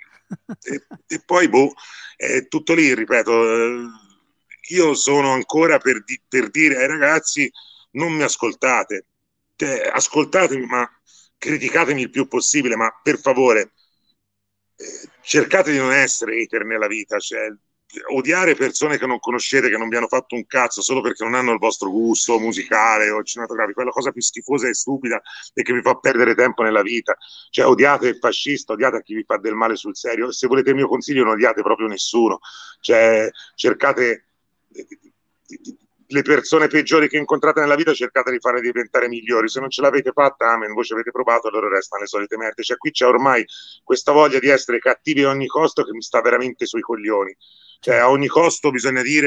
E poi è tutto lì, ripeto. Io sono ancora per dire ai ragazzi: non mi ascoltate, ascoltatemi, ma criticatemi il più possibile, ma per favore cercate di non essere hater nella vita. Cioè, odiare persone che non conoscete, che non vi hanno fatto un cazzo solo perché non hanno il vostro gusto musicale o cinematografico, è la cosa più schifosa e stupida e che vi fa perdere tempo nella vita. Cioè, odiate il fascista, odiate a chi vi fa del male sul serio. Se volete il mio consiglio, non odiate proprio nessuno. Cioè, cercate le persone peggiori che incontrate nella vita, cercate di farle diventare migliori. Se non ce l'avete fatta, amen, voi ci avete provato, allora restano le solite merde. Cioè, qui c'è ormai questa voglia di essere cattivi a ogni costo che mi sta veramente sui coglioni. Cioè, a ogni costo bisogna dire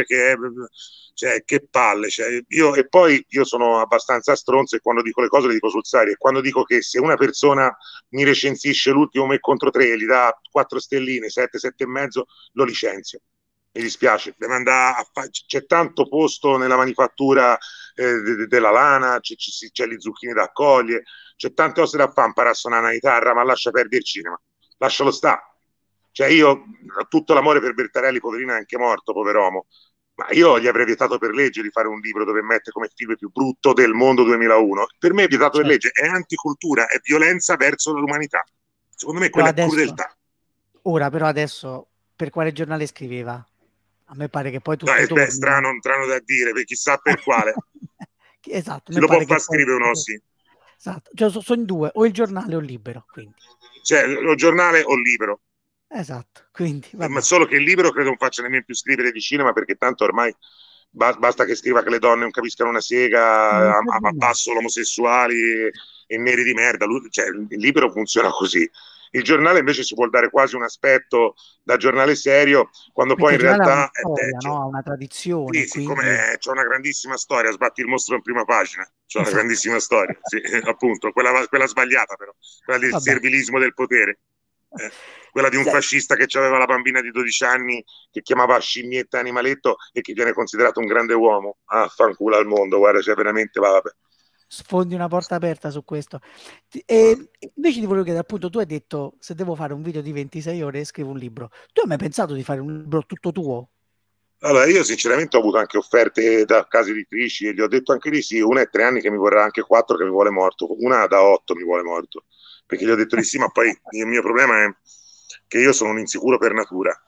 che palle. Cioè, io sono abbastanza stronzo e quando dico le cose le dico sul serio. E quando dico che se una persona mi recensisce l'ultimo me contro 3, gli dà 4 stelline, 7, 7 e mezzo, lo licenzio. Mi dispiace, c'è tanto posto nella manifattura della lana, c'è gli zucchini da accogliere, c'è tante cose da fare, imparare a suonare una chitarra, ma lascia perdere il cinema, lascialo stare. Cioè, io ho tutto l'amore per Bertarelli, poverino, è anche morto, poveromo, ma io gli avrei vietato per legge di fare un libro dove mette come film più brutto del mondo 2001. Per me è vietato per legge, è anticultura, è violenza verso l'umanità. Secondo me quella è crudeltà. Ora, però adesso, per quale giornale scriveva? A me pare che poi tutto è strano da dire, per chissà per quale. Esatto. Se lo può far scrivere uno, sì. Esatto, cioè, sono 2, o il giornale o il libero, quindi. Cioè, o giornale o libero. Esatto, quindi ma solo che il libro credo non faccia nemmeno più scrivere di cinema, perché tanto ormai basta che scriva che le donne non capiscano una sega, abbasso omosessuali e neri di merda. Cioè, il libro funziona così. Il giornale invece si può dare quasi un aspetto da giornale serio, quando perché poi in realtà è peggio. No? Ha una tradizione. Sì, siccome c'è una grandissima storia, sbatti il mostro in prima pagina, c'è una grandissima storia, sì, appunto, quella sbagliata però, quella del servilismo del potere. Quella di un fascista che aveva la bambina di 12 anni che chiamava scimmietta animaletto e che viene considerato un grande uomo. Fanculo al mondo, guarda, cioè veramente vabbè. Sfondi una porta aperta su questo. E invece ti volevo chiedere, appunto, tu hai detto: se devo fare un video di 26 ore scrivo un libro. Tu hai mai pensato di fare un libro tutto tuo? Allora, io sinceramente ho avuto anche offerte da case editrici e gli ho detto anche di sì. Una è 3 anni che mi vorrà, anche 4 che mi vuole morto, una da 8 mi vuole morto, perché gli ho detto di sì, ma poi il mio problema è che io sono un insicuro per natura.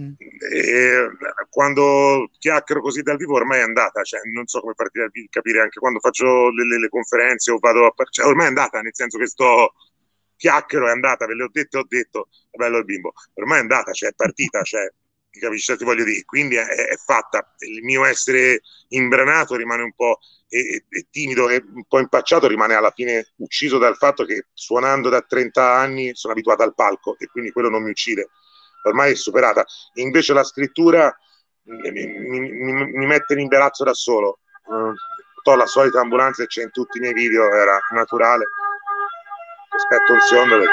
E quando chiacchiero così dal vivo ormai è andata, cioè, non so come farti capire, anche quando faccio le conferenze o vado cioè, ormai è andata, nel senso che chiacchiero, è andata, ve le ho detto, è bello il bimbo, ormai è andata, cioè è partita, cioè capisci? Cioè, ti voglio dire, quindi è fatta. Il mio essere imbranato rimane un po' e timido e un po' impacciato, rimane alla fine ucciso dal fatto che suonando da 30 anni sono abituato al palco e quindi quello non mi uccide. Ormai è superata. Invece la scrittura mi mette in imbarazzo da solo. La solita ambulanza che c'è in tutti i miei video, era naturale. Aspetto un secondo perché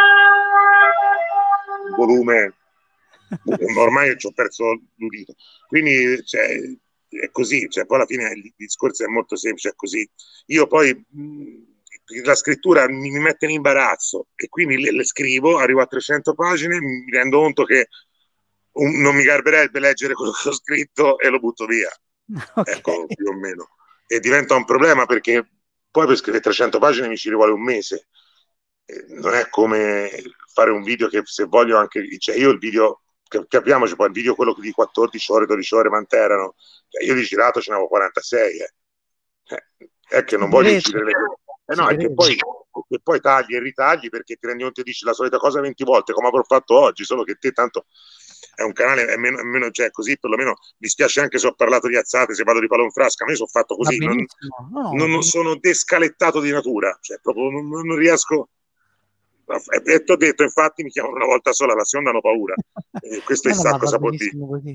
il volume ormai ci ho perso l'udito. Quindi cioè, è così, cioè, poi alla fine il discorso è molto semplice, è così. Io poi la scrittura mi mette in imbarazzo e quindi le scrivo, arrivo a 300 pagine, mi rendo conto che non mi garberebbe leggere quello che ho scritto e lo butto via. Okay. Ecco, più o meno. E diventa un problema perché poi per scrivere 300 pagine mi ci rivuole un mese. Non è come fare un video che se voglio anche, cioè io il video, capiamoci poi il video quello di 14 ore, 12 ore, quante erano? Cioè io di girato ce n'avevo 46, è che Ci non voglio credo, uccidere le cose. ci No, è che credo. poi tagli e ritagli perché ti rendi conto e dici la solita cosa 20 volte, come avrò fatto oggi, solo che te tanto è un canale, è meno, cioè così perlomeno mi spiace anche se ho parlato di azzate, se vado di palonfrasca, a me sono fatto Va così, benissimo. No, no, va non benissimo. sono descalettato di natura, cioè proprio non riesco. E ti ho detto, infatti mi chiamano una volta sola, la seconda hanno paura. Questo No, è no, ma sa va cosa può dire. benissimo così.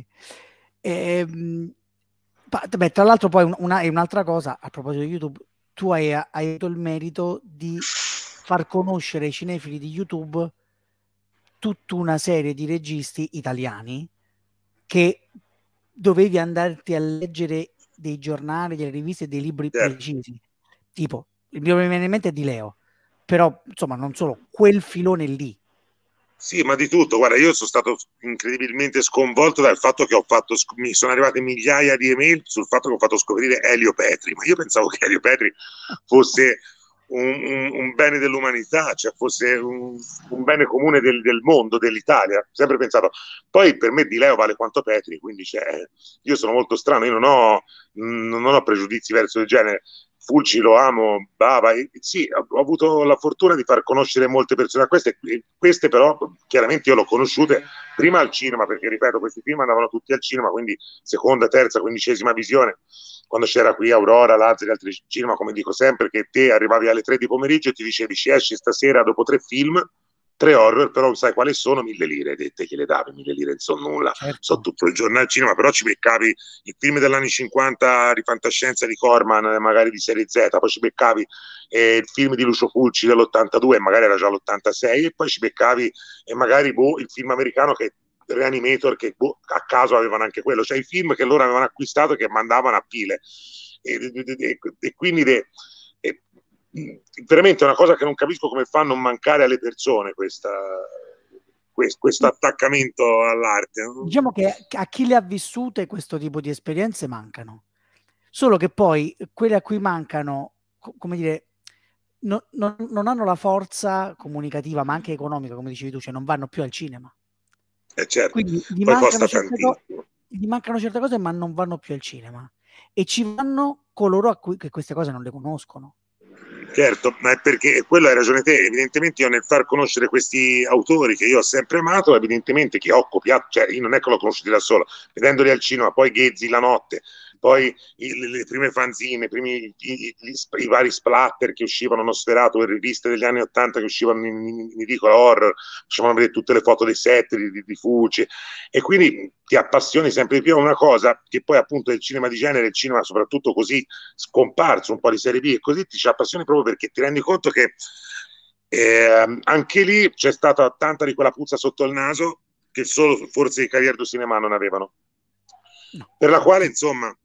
Beh, tra l'altro poi un'altra cosa, a proposito di YouTube, tu hai avuto il merito di far conoscere ai cinefili di YouTube tutta una serie di registi italiani che dovevi andarti a leggere dei giornali, delle riviste, dei libri Certo. precisi. Tipo, il mio che viene in mente è di Leo, però insomma non solo, quel filone lì. Sì, ma di tutto. Guarda, io sono stato incredibilmente sconvolto dal fatto che mi sono arrivate migliaia di email sul fatto che ho fatto scoprire Elio Petri, ma io pensavo che Elio Petri fosse un bene dell'umanità, cioè fosse un bene comune del mondo, dell'Italia, sempre pensato. Poi per me Di Leo vale quanto Petri, quindi io sono molto strano, io non ho pregiudizi verso il genere. Fulci lo amo, Bava, sì, ho avuto la fortuna di far conoscere molte persone a queste però chiaramente io l'ho conosciute prima al cinema, perché ripeto, questi film andavano tutti al cinema, quindi seconda, terza, quindicesima visione, quando c'era qui Aurora, Lazzari, altri cinema, come dico sempre, che te arrivavi alle 3 di pomeriggio e ti dicevi ci esci stasera dopo 3 film, 3 horror, però sai quali sono? 1.000 lire, te che le davi 1.000 lire, non so nulla, so Certo. tutto il giorno al cinema, però ci beccavi i film degli anni 50 di fantascienza di Corman, magari di serie Z, poi ci beccavi il film di Lucio Fulci dell'82, magari era già l'86, e poi ci beccavi magari il film americano che Reanimator, che a caso avevano anche quello, cioè i film che loro avevano acquistato e che mandavano a pile. E quindi veramente è una cosa che non capisco come fa a non mancare alle persone questo attaccamento all'arte. Diciamo che a chi le ha vissute questo tipo di esperienze mancano, solo che poi quelle a cui mancano, come dire, non hanno la forza comunicativa, ma anche economica, come dicevi tu, cioè non vanno più al cinema. Certo, Quindi poi costa tantissimo. gli mancano certe cose, ma non vanno più al cinema. E ci vanno coloro a cui che queste cose non le conoscono. Certo, ma è perché quello hai ragione te, evidentemente io nel far conoscere questi autori che io ho sempre amato, evidentemente che ho copiato, cioè io non è che l'ho conosciuti da solo, vedendoli al cinema, poi Ghezzi la notte, poi le prime fanzine, i vari splatter che uscivano Nosferatu e riviste degli anni '80 che uscivano in edicola horror, facevano vedere tutte le foto dei set di Fulci, e quindi ti appassioni sempre di più a una cosa che poi appunto è il cinema di genere, il cinema soprattutto così scomparso, un po' di serie B e così, ti ci appassioni proprio perché ti rendi conto che anche lì c'è stata tanta di quella puzza sotto il naso che solo forse i Carriere du Cinema non avevano, No, per la quale esatto. insomma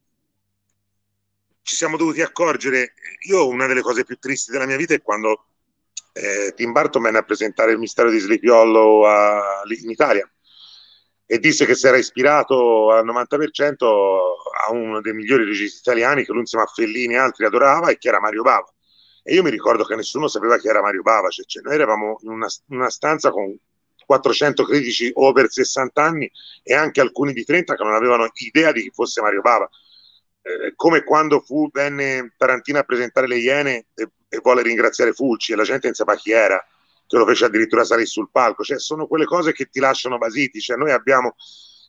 ci siamo dovuti accorgere. Io una delle cose più tristi della mia vita è quando Tim Burton venne a presentare il mistero di Sleepy Hollow in Italia e disse che si era ispirato al 90% a uno dei migliori registi italiani che lui insieme a Fellini e altri adorava e che era Mario Bava. E io mi ricordo che nessuno sapeva chi era Mario Bava, cioè noi eravamo in una stanza con 400 critici over 60 anni e anche alcuni di 30 che non avevano idea di chi fosse Mario Bava. Come quando venne Tarantino a presentare Le Iene e vuole ringraziare Fulci e la gente non sapeva chi era, che lo fece addirittura salire sul palco. Cioè, sono quelle cose che ti lasciano basiti. Cioè, noi abbiamo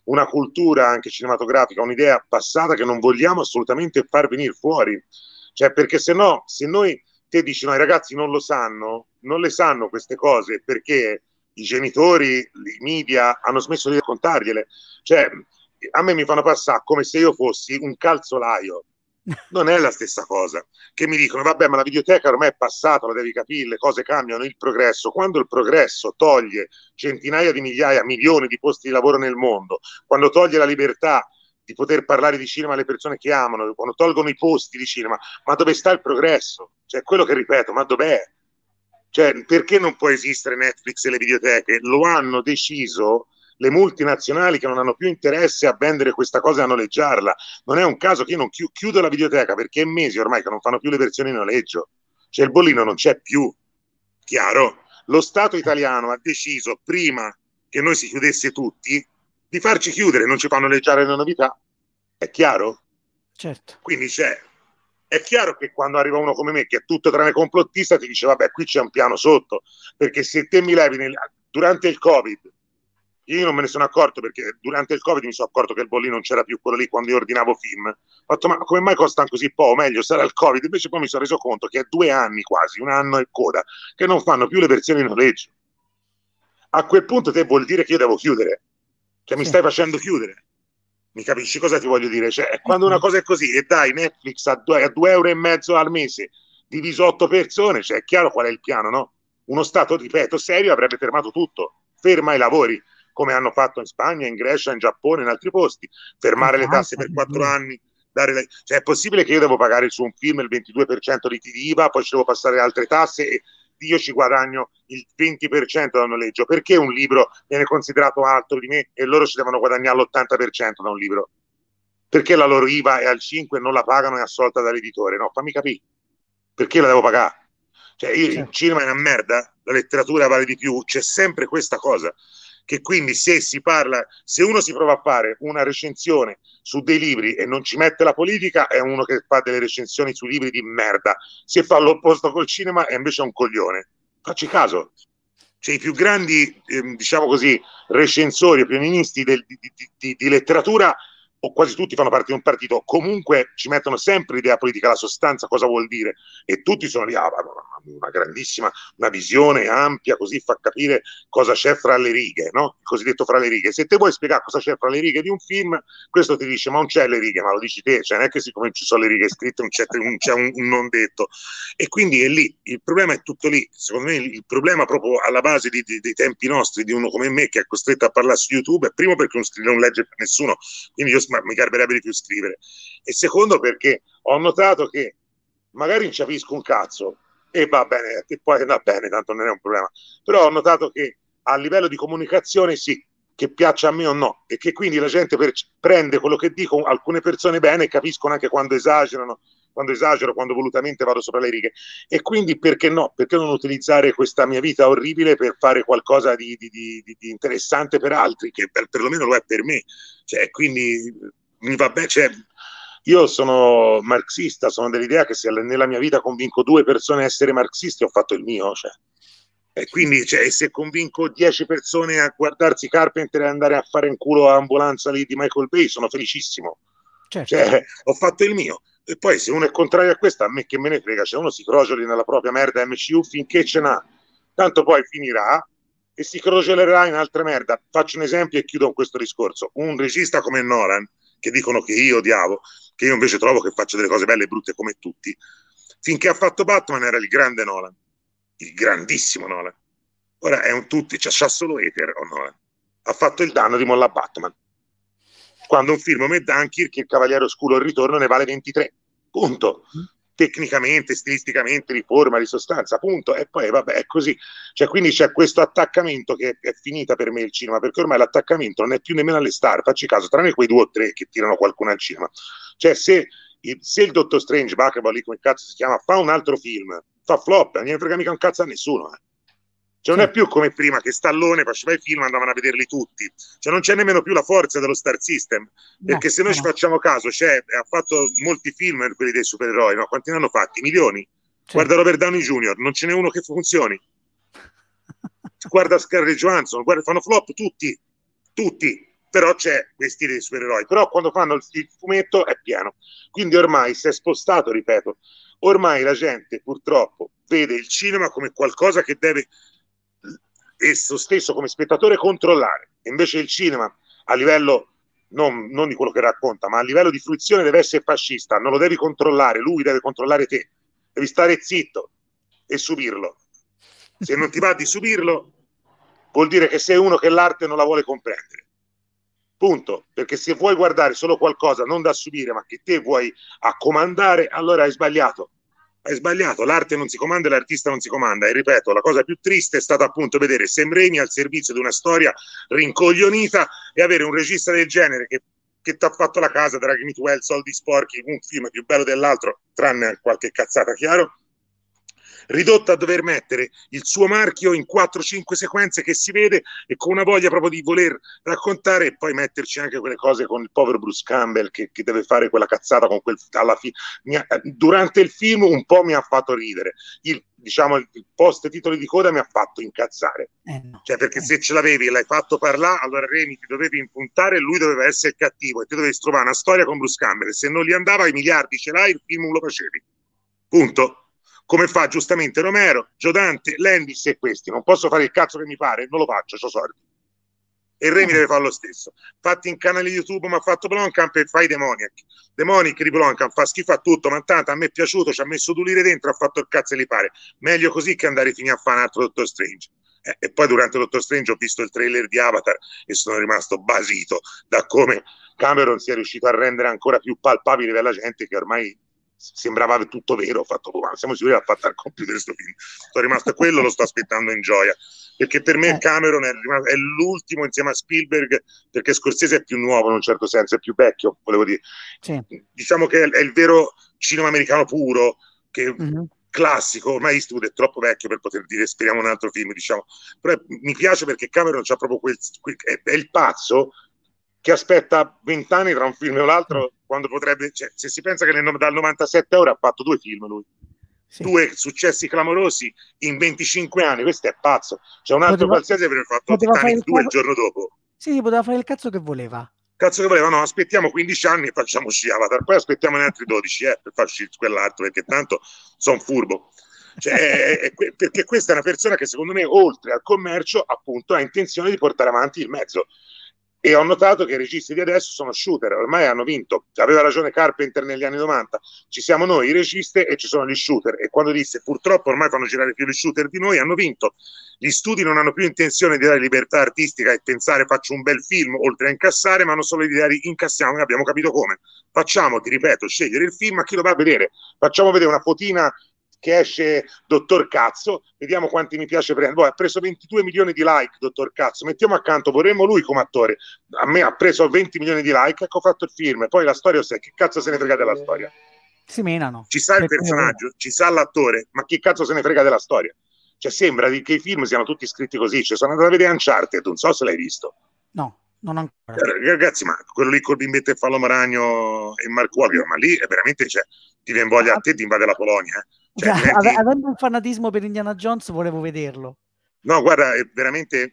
una cultura anche cinematografica, un'idea passata che non vogliamo assolutamente far venire fuori. Cioè, perché se no, se noi te dici no, i ragazzi non lo sanno, non le sanno queste cose perché i genitori, i media hanno smesso di raccontargliele. Cioè, a me mi fanno passare come se io fossi un calzolaio. Non è la stessa cosa. Che mi dicono, vabbè, ma la videoteca ormai è passata, lo devi capire, le cose cambiano, il progresso. Quando il progresso toglie centinaia di migliaia, milioni di posti di lavoro nel mondo, quando toglie la libertà di poter parlare di cinema alle persone che amano, quando tolgono i posti di cinema, ma dove sta il progresso? Cioè, quello che ripeto, ma dov'è? Cioè, perché non può esistere Netflix e le videoteche? Lo hanno deciso le multinazionali che non hanno più interesse a vendere questa cosa e a noleggiarla. Non è un caso che io non chiudo la videoteca perché è mesi ormai che non fanno più le versioni in noleggio. Cioè il bollino non c'è più. Chiaro? Lo Stato italiano ha deciso, prima che noi si chiudesse tutti, di farci chiudere, non ci fanno noleggiare le novità. È chiaro? Certo. Quindi è chiaro che quando arriva uno come me che è tutto tranne complottista ti dice vabbè qui c'è un piano sotto, perché se te mi levi durante il Covid, io non me ne sono accorto perché durante il Covid mi sono accorto che il bollino non c'era più, quello lì quando io ordinavo film, ho fatto ma come mai costano così poco? Meglio sarà il Covid. Invece poi mi sono reso conto che è 2 anni quasi, un anno e coda, che non fanno più le versioni in noleggio. A quel punto te vuol dire che io devo chiudere, cioè mi Sì. stai facendo chiudere. Mi capisci cosa ti voglio dire? Cioè, quando una cosa è così e dai Netflix a 2,5 € al mese diviso 8 persone, cioè è chiaro qual è il piano, no? Uno Stato, ripeto, serio avrebbe fermato tutto, ferma i lavori, come hanno fatto in Spagna, in Grecia, in Giappone, in altri posti, In fermare le tasse Francia, per 4 anni, cioè è possibile che io devo pagare su un film il 22% di IVA, poi ci devo passare altre tasse e io ci guadagno il 20% da noleggio. Perché un libro viene considerato alto di me e loro ci devono guadagnare l'80% da un libro? Perché la loro IVA è al 5 e non la pagano e è assolta dall'editore? No, fammi capire. Perché la devo pagare? Cioè, il certo. cinema è una merda, la letteratura vale di più, c'è sempre questa cosa. Che quindi se si parla, se uno si prova a fare una recensione su dei libri e non ci mette la politica, è uno che fa delle recensioni su libri di merda. Se fa l'opposto col cinema è invece un coglione. Facci caso. Cioè, i più grandi, diciamo così, recensori, opinionisti di letteratura, o quasi tutti fanno parte di un partito, comunque ci mettono sempre l'idea politica, la sostanza, cosa vuol dire, e tutti sono lì, una grandissima, una visione ampia, così fa capire cosa c'è fra le righe, no? Il cosiddetto fra le righe. Se te vuoi spiegare cosa c'è fra le righe di un film, questo ti dice, ma non c'è le righe, ma lo dici te, cioè non è che siccome ci sono le righe scritte, c'è un non detto. E quindi è lì, il problema è tutto lì. Secondo me il problema proprio alla base dei tempi nostri, di uno come me che è costretto a parlare su YouTube, è primo perché non legge per nessuno, quindi io mi garberebbe di più scrivere, e secondo perché ho notato che magari non capisco un cazzo e va bene, e poi va bene, tanto non è un problema, però ho notato che a livello di comunicazione sì, che piaccia a me o no, e che quindi la gente prende quello che dico alcune persone bene e capiscono anche quando esagerano, quando esagero, quando volutamente vado sopra le righe, e quindi perché no? Perché non utilizzare questa mia vita orribile per fare qualcosa di interessante per altri, che perlomeno lo è per me, cioè, quindi mi va bene, cioè, io sono marxista, sono dell'idea che se nella mia vita convinco 2 persone a essere marxisti ho fatto il mio, cioè. E quindi cioè, se convinco 10 persone a guardarsi Carpenter e andare a fare in culo a ambulanza lì di Michael Bay, sono felicissimo. Certo. Cioè, ho fatto il mio. E poi se uno è contrario a questo, a me che me ne frega, cioè uno si crogioli nella propria merda MCU finché ce n'ha. Tanto poi finirà e si crogiolerà in altre merda. Faccio un esempio e chiudo con questo discorso. Un regista come Nolan, che dicono che io odiavo, che io invece trovo che faccia delle cose belle e brutte come tutti, finché ha fatto Batman era il grande Nolan, il grandissimo Nolan. Ora è un tutti, c'ha solo Ether o Nolan. Ha fatto il danno di molla Batman. Quando un film come Dunkirk, il Cavaliere Oscuro, il ritorno ne vale 23. Punto. Tecnicamente, stilisticamente, di forma, di sostanza, punto. E poi vabbè, è così. Cioè, quindi c'è questo attaccamento che è finita per me il cinema, perché ormai l'attaccamento non è più nemmeno alle star, facci caso, tranne quei 2 o 3 che tirano qualcuno al cinema. Cioè, se il Dottor Strange, Buckable, come cazzo si chiama, fa un altro film, fa flop, non ne frega mica un cazzo a nessuno. Cioè non è più come prima che Stallone faceva i film, andavano a vederli tutti. Cioè non c'è nemmeno più la forza dello Star System, perché No, se noi ci no. facciamo caso, ha fatto molti film, quelli dei supereroi, no? Quanti ne hanno fatti? Milioni. Sì. Guarda Robert Downey Jr., non ce n'è uno che funzioni. Guarda Scarlett Johansson, guarda, fanno flop tutti, tutti. però c'è vestiti dei supereroi, però quando fanno il fumetto è pieno, quindi ormai si è spostato, ripeto, ormai la gente purtroppo vede il cinema come qualcosa che deve esso stesso come spettatore controllare, invece il cinema a livello non di quello che racconta, ma a livello di fruizione deve essere fascista, non lo devi controllare, lui deve controllare te, devi stare zitto e subirlo. Se non ti va di subirlo, vuol dire che sei uno che l'arte non la vuole comprendere. Punto. Perché se vuoi guardare solo qualcosa non da subire, ma che te vuoi a comandare, allora hai sbagliato. Hai sbagliato, l'arte non si comanda e l'artista non si comanda. E ripeto, la cosa più triste è stata appunto vedere Sam Raimi al servizio di una storia rincoglionita e avere un regista del genere che ti ha fatto la casa, Drag Me to Hell, Soldi Sporchi, un film più bello dell'altro, tranne qualche cazzata, chiaro, ridotto a dover mettere il suo marchio in 4-5 sequenze che si vede e con una voglia proprio di voler raccontare e poi metterci anche quelle cose con il povero Bruce Campbell che deve fare quella cazzata con quel alla fine. Durante il film un po' mi ha fatto ridere. Diciamo, il post titoli di coda mi ha fatto incazzare. No. Cioè, perché se ce l'avevi e l'hai fatto parlare, allora Remi ti dovevi impuntare e lui doveva essere cattivo e ti dovevi trovare una storia con Bruce Campbell. E se non gli andava, i miliardi ce l'hai, il film lo facevi. Punto. Come fa giustamente Romero, Giodante, Landis e questi. Non posso fare il cazzo che mi pare, non lo faccio, c'ho soldi. E Remi deve fare lo stesso. Fatti in canale YouTube, ma ha fatto Blomkamp e fai Demoniac. Demonic di Blomkamp fa schifo a tutto, ma tanto a me è piaciuto, ci ha messo Dulire dentro, ha fatto il cazzo e li pare. Meglio così che andare fino a fare un altro Doctor Strange. E poi durante Doctor Strange ho visto il trailer di Avatar e sono rimasto basito da come Cameron sia riuscito a rendere ancora più palpabile per la gente che ormai sembrava tutto vero. Ho fatto, ma siamo sicuri che l'ha fatta al computer questo film. Sono rimasto quello, lo sto aspettando in gioia, perché per me Cameron è l'ultimo insieme a Spielberg, perché Scorsese è più nuovo in un certo senso, è più vecchio, volevo dire. Sì. Diciamo che è il vero cinema americano puro, che classico. Ormai Eastwood è troppo vecchio per poter dire speriamo un altro film, diciamo. Però mi piace perché Cameron c'ha proprio è il pazzo che aspetta 20 anni tra un film e l'altro, quando potrebbe, cioè, se si pensa che dal 97 ora ha fatto 2 film lui, 2 successi clamorosi in 25 anni, questo è pazzo. C'è un altro qualsiasi avrebbe fatto Titanic 2 il giorno dopo. Sì, poteva fare il cazzo che voleva. Cazzo che voleva, no, aspettiamo 15 anni e facciamoci Avatar, poi aspettiamo gli altri 12 per farci quell'altro, perché tanto sono furbo. Cioè, perché questa è una persona che secondo me oltre al commercio appunto ha intenzione di portare avanti il mezzo. E ho notato che i registi di adesso sono shooter, ormai hanno vinto. Aveva ragione Carpenter negli anni 90, ci siamo noi i registi e ci sono gli shooter, e quando disse purtroppo ormai fanno girare più gli shooter di noi, hanno vinto. Gli studi non hanno più intenzione di dare libertà artistica e pensare faccio un bel film oltre a incassare, ma hanno solo l'idea di incassiamo e abbiamo capito come. Facciamo, ti ripeto, scegliere il film a chi lo va a vedere, facciamo vedere una fotina che esce Dottor Cazzo, vediamo quanti mi piace prendere. Poi ha preso 22 milioni di like Dottor Cazzo, mettiamo accanto, vorremmo lui come attore, a me ha preso 20 milioni di like, ecco fatto il film, poi la storia, che cazzo se ne frega della storia? Si menano. Ci sa il personaggio, ci sa l'attore, ma chi cazzo se ne frega della storia? Cioè sembra che i film siano tutti scritti così, cioè, sono andato a vedere Uncharted, non so se l'hai visto. No, non ancora. Ragazzi, ma quello lì col bimbetto e Fallo Maragno e Mark Wahlberg, ma lì è veramente, cioè, ti viene voglia a te di invadere la Polonia, Cioè, avendo un fanatismo per Indiana Jones volevo vederlo. No, guarda, è veramente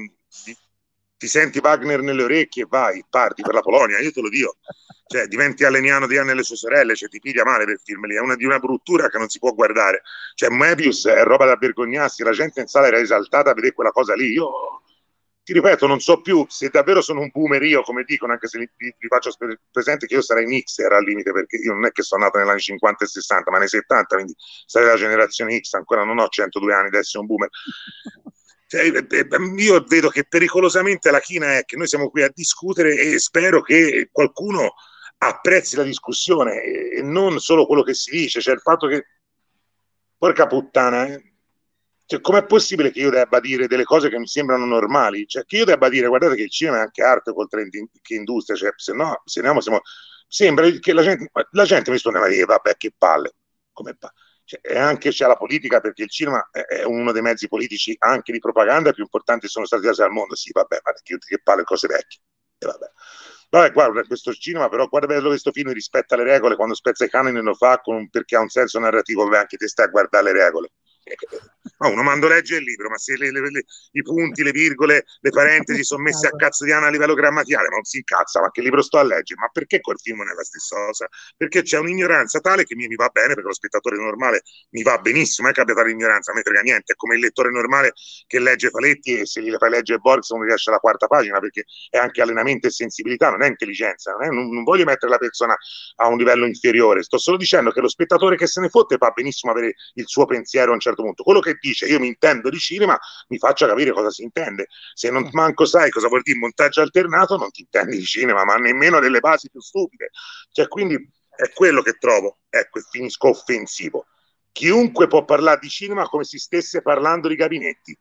ti senti Wagner nelle orecchie e vai, parti per la Polonia, io te lo dico. Cioè, diventi Aleniano di Anne e le sue sorelle, cioè ti piglia male per film lì, è di una bruttura che non si può guardare. Cioè, Moebius è roba da vergognarsi, la gente in sala era esaltata a vedere quella cosa lì. Io ti ripeto, non so più se davvero sono un boomer io, come dicono, anche se vi faccio presente che io sarei mixer al limite, perché io non è che sono nato negli anni 50 e 60, ma nei 70, quindi sarei la generazione X, ancora non ho 102 anni da essere un boomer. Cioè, io vedo che pericolosamente la china è che noi siamo qui a discutere e spero che qualcuno apprezzi la discussione e non solo quello che si dice, cioè il fatto che, porca puttana, cioè, com'è possibile che io debba dire delle cose che mi sembrano normali? Cioè, che io debba dire, guardate che il cinema è anche arte oltre che industria, cioè, se no, sembra che la gente mi risponde, ma vabbè, che palle, come palle. Cioè, anche c'è la politica, perché il cinema è uno dei mezzi politici anche di propaganda più importanti sono stati al mondo. Sì, vabbè, ma che palle, cose vecchie. E vabbè, guarda, questo cinema, però, guarda bello questo film, rispetta le regole, quando spezza i canoni lo fa perché ha un senso narrativo, vabbè, anche te stai a guardare le regole. No, uno mando legge il libro, ma se i punti, le virgole, le parentesi sono messe a cazzo di Anna a livello grammaticale, ma non si incazza, ma che libro sto a leggere? Ma perché quel film non è la stessa cosa? Perché c'è un'ignoranza tale che mi va bene, perché lo spettatore normale mi va benissimo, non è che abbia tale ignoranza, a me frega niente, è come il lettore normale che legge Faletti e se gli fai leggere Borges non riesce alla quarta pagina, perché è anche allenamento e sensibilità, non è intelligenza, non voglio mettere la persona a un livello inferiore, sto solo dicendo che lo spettatore che se ne fotte fa benissimo avere il suo pensiero a un certo punto. Quello che dice io mi intendo di cinema, mi faccia capire cosa si intende. Se non manco sai cosa vuol dire montaggio alternato, non ti intendi di cinema, ma nemmeno delle basi più stupide. Cioè, quindi è quello che trovo, ecco, e finisco offensivo. Chiunque può parlare di cinema come se stesse parlando di gabinetti.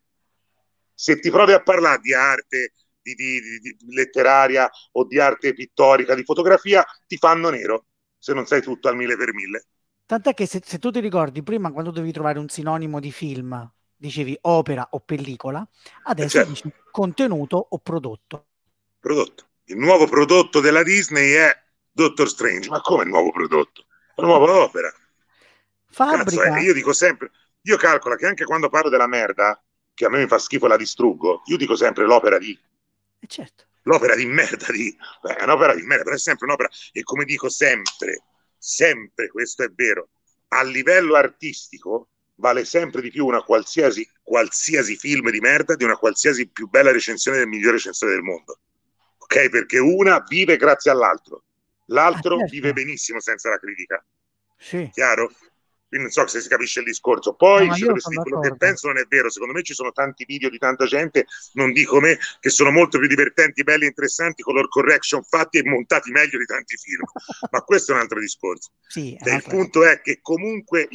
Se ti provi a parlare di arte, di letteraria o di arte pittorica, di fotografia, ti fanno nero, se non sai tutto al 1000 per 1000. Tant'è che se tu ti ricordi, prima quando dovevi trovare un sinonimo di film, dicevi opera o pellicola, adesso Certo, dici contenuto o prodotto. prodotto. Il nuovo prodotto della Disney è Doctor Strange. Ma come il nuovo prodotto? La nuova opera. Cazzo, Fabbrica. io dico sempre, io calcolo che anche quando parlo della merda, che a me mi fa schifo e la distruggo, io dico sempre l'opera di. Certo. L'opera di merda di. È un'opera di merda, però è sempre un'opera. E come dico sempre, sempre, questo è vero, a livello artistico vale sempre di più una qualsiasi film di merda di una qualsiasi più bella recensione del migliore recensore del mondo. Ok? Perché una vive grazie all'altro, l'altro Certo. vive benissimo senza la critica. Sì. Chiaro? Quindi non so se si capisce il discorso. Poi, No, se io dovessi sono dire quello che d'accordo. penso, non è vero. Secondo me ci sono tanti video di tanta gente, non dico me, che sono molto più divertenti, belli, interessanti, color correction fatti e montati meglio di tanti film. Ma questo è un altro discorso. Sì, Cioè, il punto è che comunque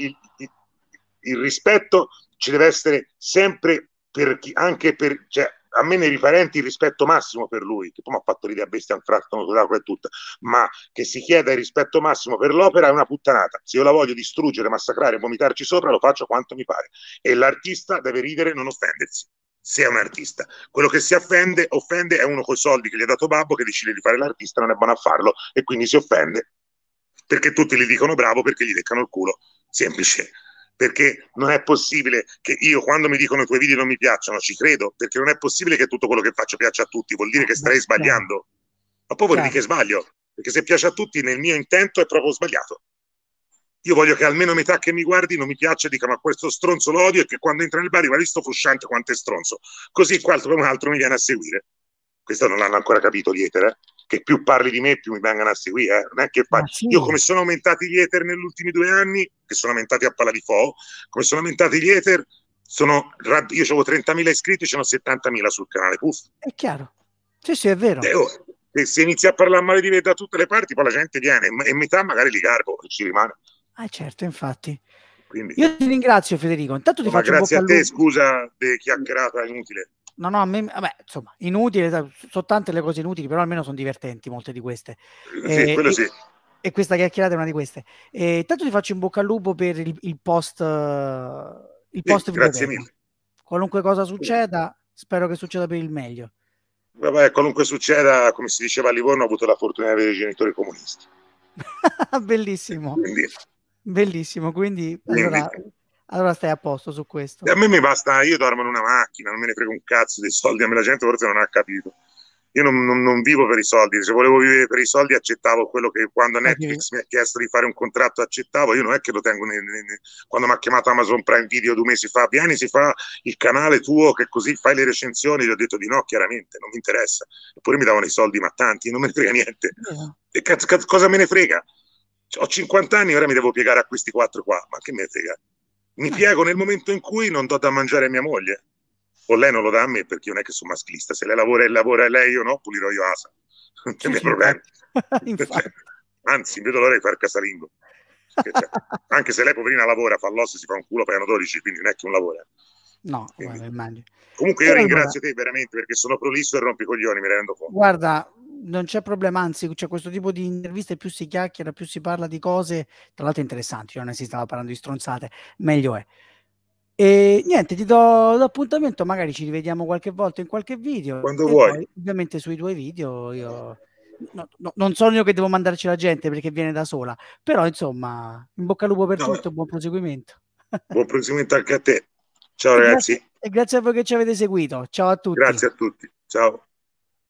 il rispetto ci deve essere sempre per chi, anche per, cioè, a me nei riferenti il rispetto massimo per lui, che poi mi ha fatto l'idea bestia un fratto e tutto, ma che si chieda il rispetto massimo per l'opera è una puttanata. Se io la voglio distruggere, massacrare, vomitarci sopra, lo faccio quanto mi pare. E l'artista deve ridere e non offendersi. Se è un artista, quello che si offende è uno con i soldi che gli ha dato babbo che decide di fare l'artista, non è buono a farlo e quindi si offende perché tutti gli dicono bravo perché gli leccano il culo. Semplice. Perché non è possibile che io, quando mi dicono i tuoi video non mi piacciono, ci credo, perché non è possibile che tutto quello che faccio piaccia a tutti, vuol dire che starei sbagliando. Ma poi vuol dire che sbaglio, perché se piace a tutti nel mio intento è proprio sbagliato. Io voglio che almeno metà che mi guardi non mi piaccia e dica ma questo stronzo lo odio e che quando entra nel bar ma visto frusciante quanto è stronzo. Così qualcun altro mi viene a seguire. Questo non l'hanno ancora capito gli hater, che più parli di me più mi vengano a seguire. Non è che sì. Io come sono aumentati gli hater negli ultimi 2 anni, che sono aumentati a palla di fo, come sono aumentati gli hater, io avevo 30.000 iscritti, ce ne ho 70.000 sul canale. Puff. È chiaro. Sì, sì, è vero. E se inizia a parlare male di me da tutte le parti, poi la gente viene e metà magari li garbo e ci rimane. Certo, infatti. Quindi, io ti ringrazio Federico, intanto ti faccio grazie in a bocca te, al lupo. scusa di chiacchierata inutile. No, a me, vabbè, insomma, inutile, sono tante le cose inutili, però almeno sono divertenti molte di queste. Sì, quello sì. E questa chiacchierata è una di queste. Intanto ti faccio in bocca al lupo per il post Grazie mille. Qualunque cosa succeda, spero che succeda per il meglio. Vabbè, qualunque succeda, come si diceva a Livorno, ho avuto la fortuna di avere i genitori comunisti. Bellissimo. Quindi, Bellissimo, quindi allora stai a posto su questo. A me mi basta, io dormo in una macchina, non me ne frega un cazzo dei soldi, a me la gente forse non ha capito. Io non vivo per i soldi, se volevo vivere per i soldi accettavo quello che quando Netflix mi ha chiesto di fare un contratto accettavo, io non è che lo tengo, quando mi ha chiamato Amazon Prime Video 2 mesi fa, vieni si fa il canale tuo che così fai le recensioni, gli ho detto di no chiaramente, non mi interessa, eppure mi davano i soldi ma tanti, non me ne frega niente. E cosa me ne frega? Ho 50 anni, ora mi devo piegare a questi 4 qua, ma che me ne frega? Mi piego nel momento in cui non do da mangiare a mia moglie. O lei non lo dà a me perché io non è che sono maschilista. Se lei lavora lei o no, pulirò io Asa. Non c'è miei problemi. Anzi, vedo l'ora di fare casalingo. Anche se lei poverina lavora, fa l'osso, si fa un culo, pagano 12, quindi non è che un lavoro. No, immagino. Comunque io ringrazio te veramente perché sono prolisso e rompi i coglioni, mi rendo conto. Guarda, non c'è problema, anzi c'è questo tipo di interviste, più si chiacchiera, più si parla di cose, tra l'altro interessanti, non si stava parlando di stronzate, meglio è. E niente, ti do l'appuntamento, magari ci rivediamo qualche volta in qualche video. Quando vuoi. Poi, ovviamente sui tuoi video io non sono io che devo mandarci la gente perché viene da sola, però insomma, in bocca al lupo per tutto, buon proseguimento. Buon proseguimento anche a te. Ciao ragazzi. E grazie a voi che ci avete seguito. Ciao a tutti. Grazie a tutti. Ciao.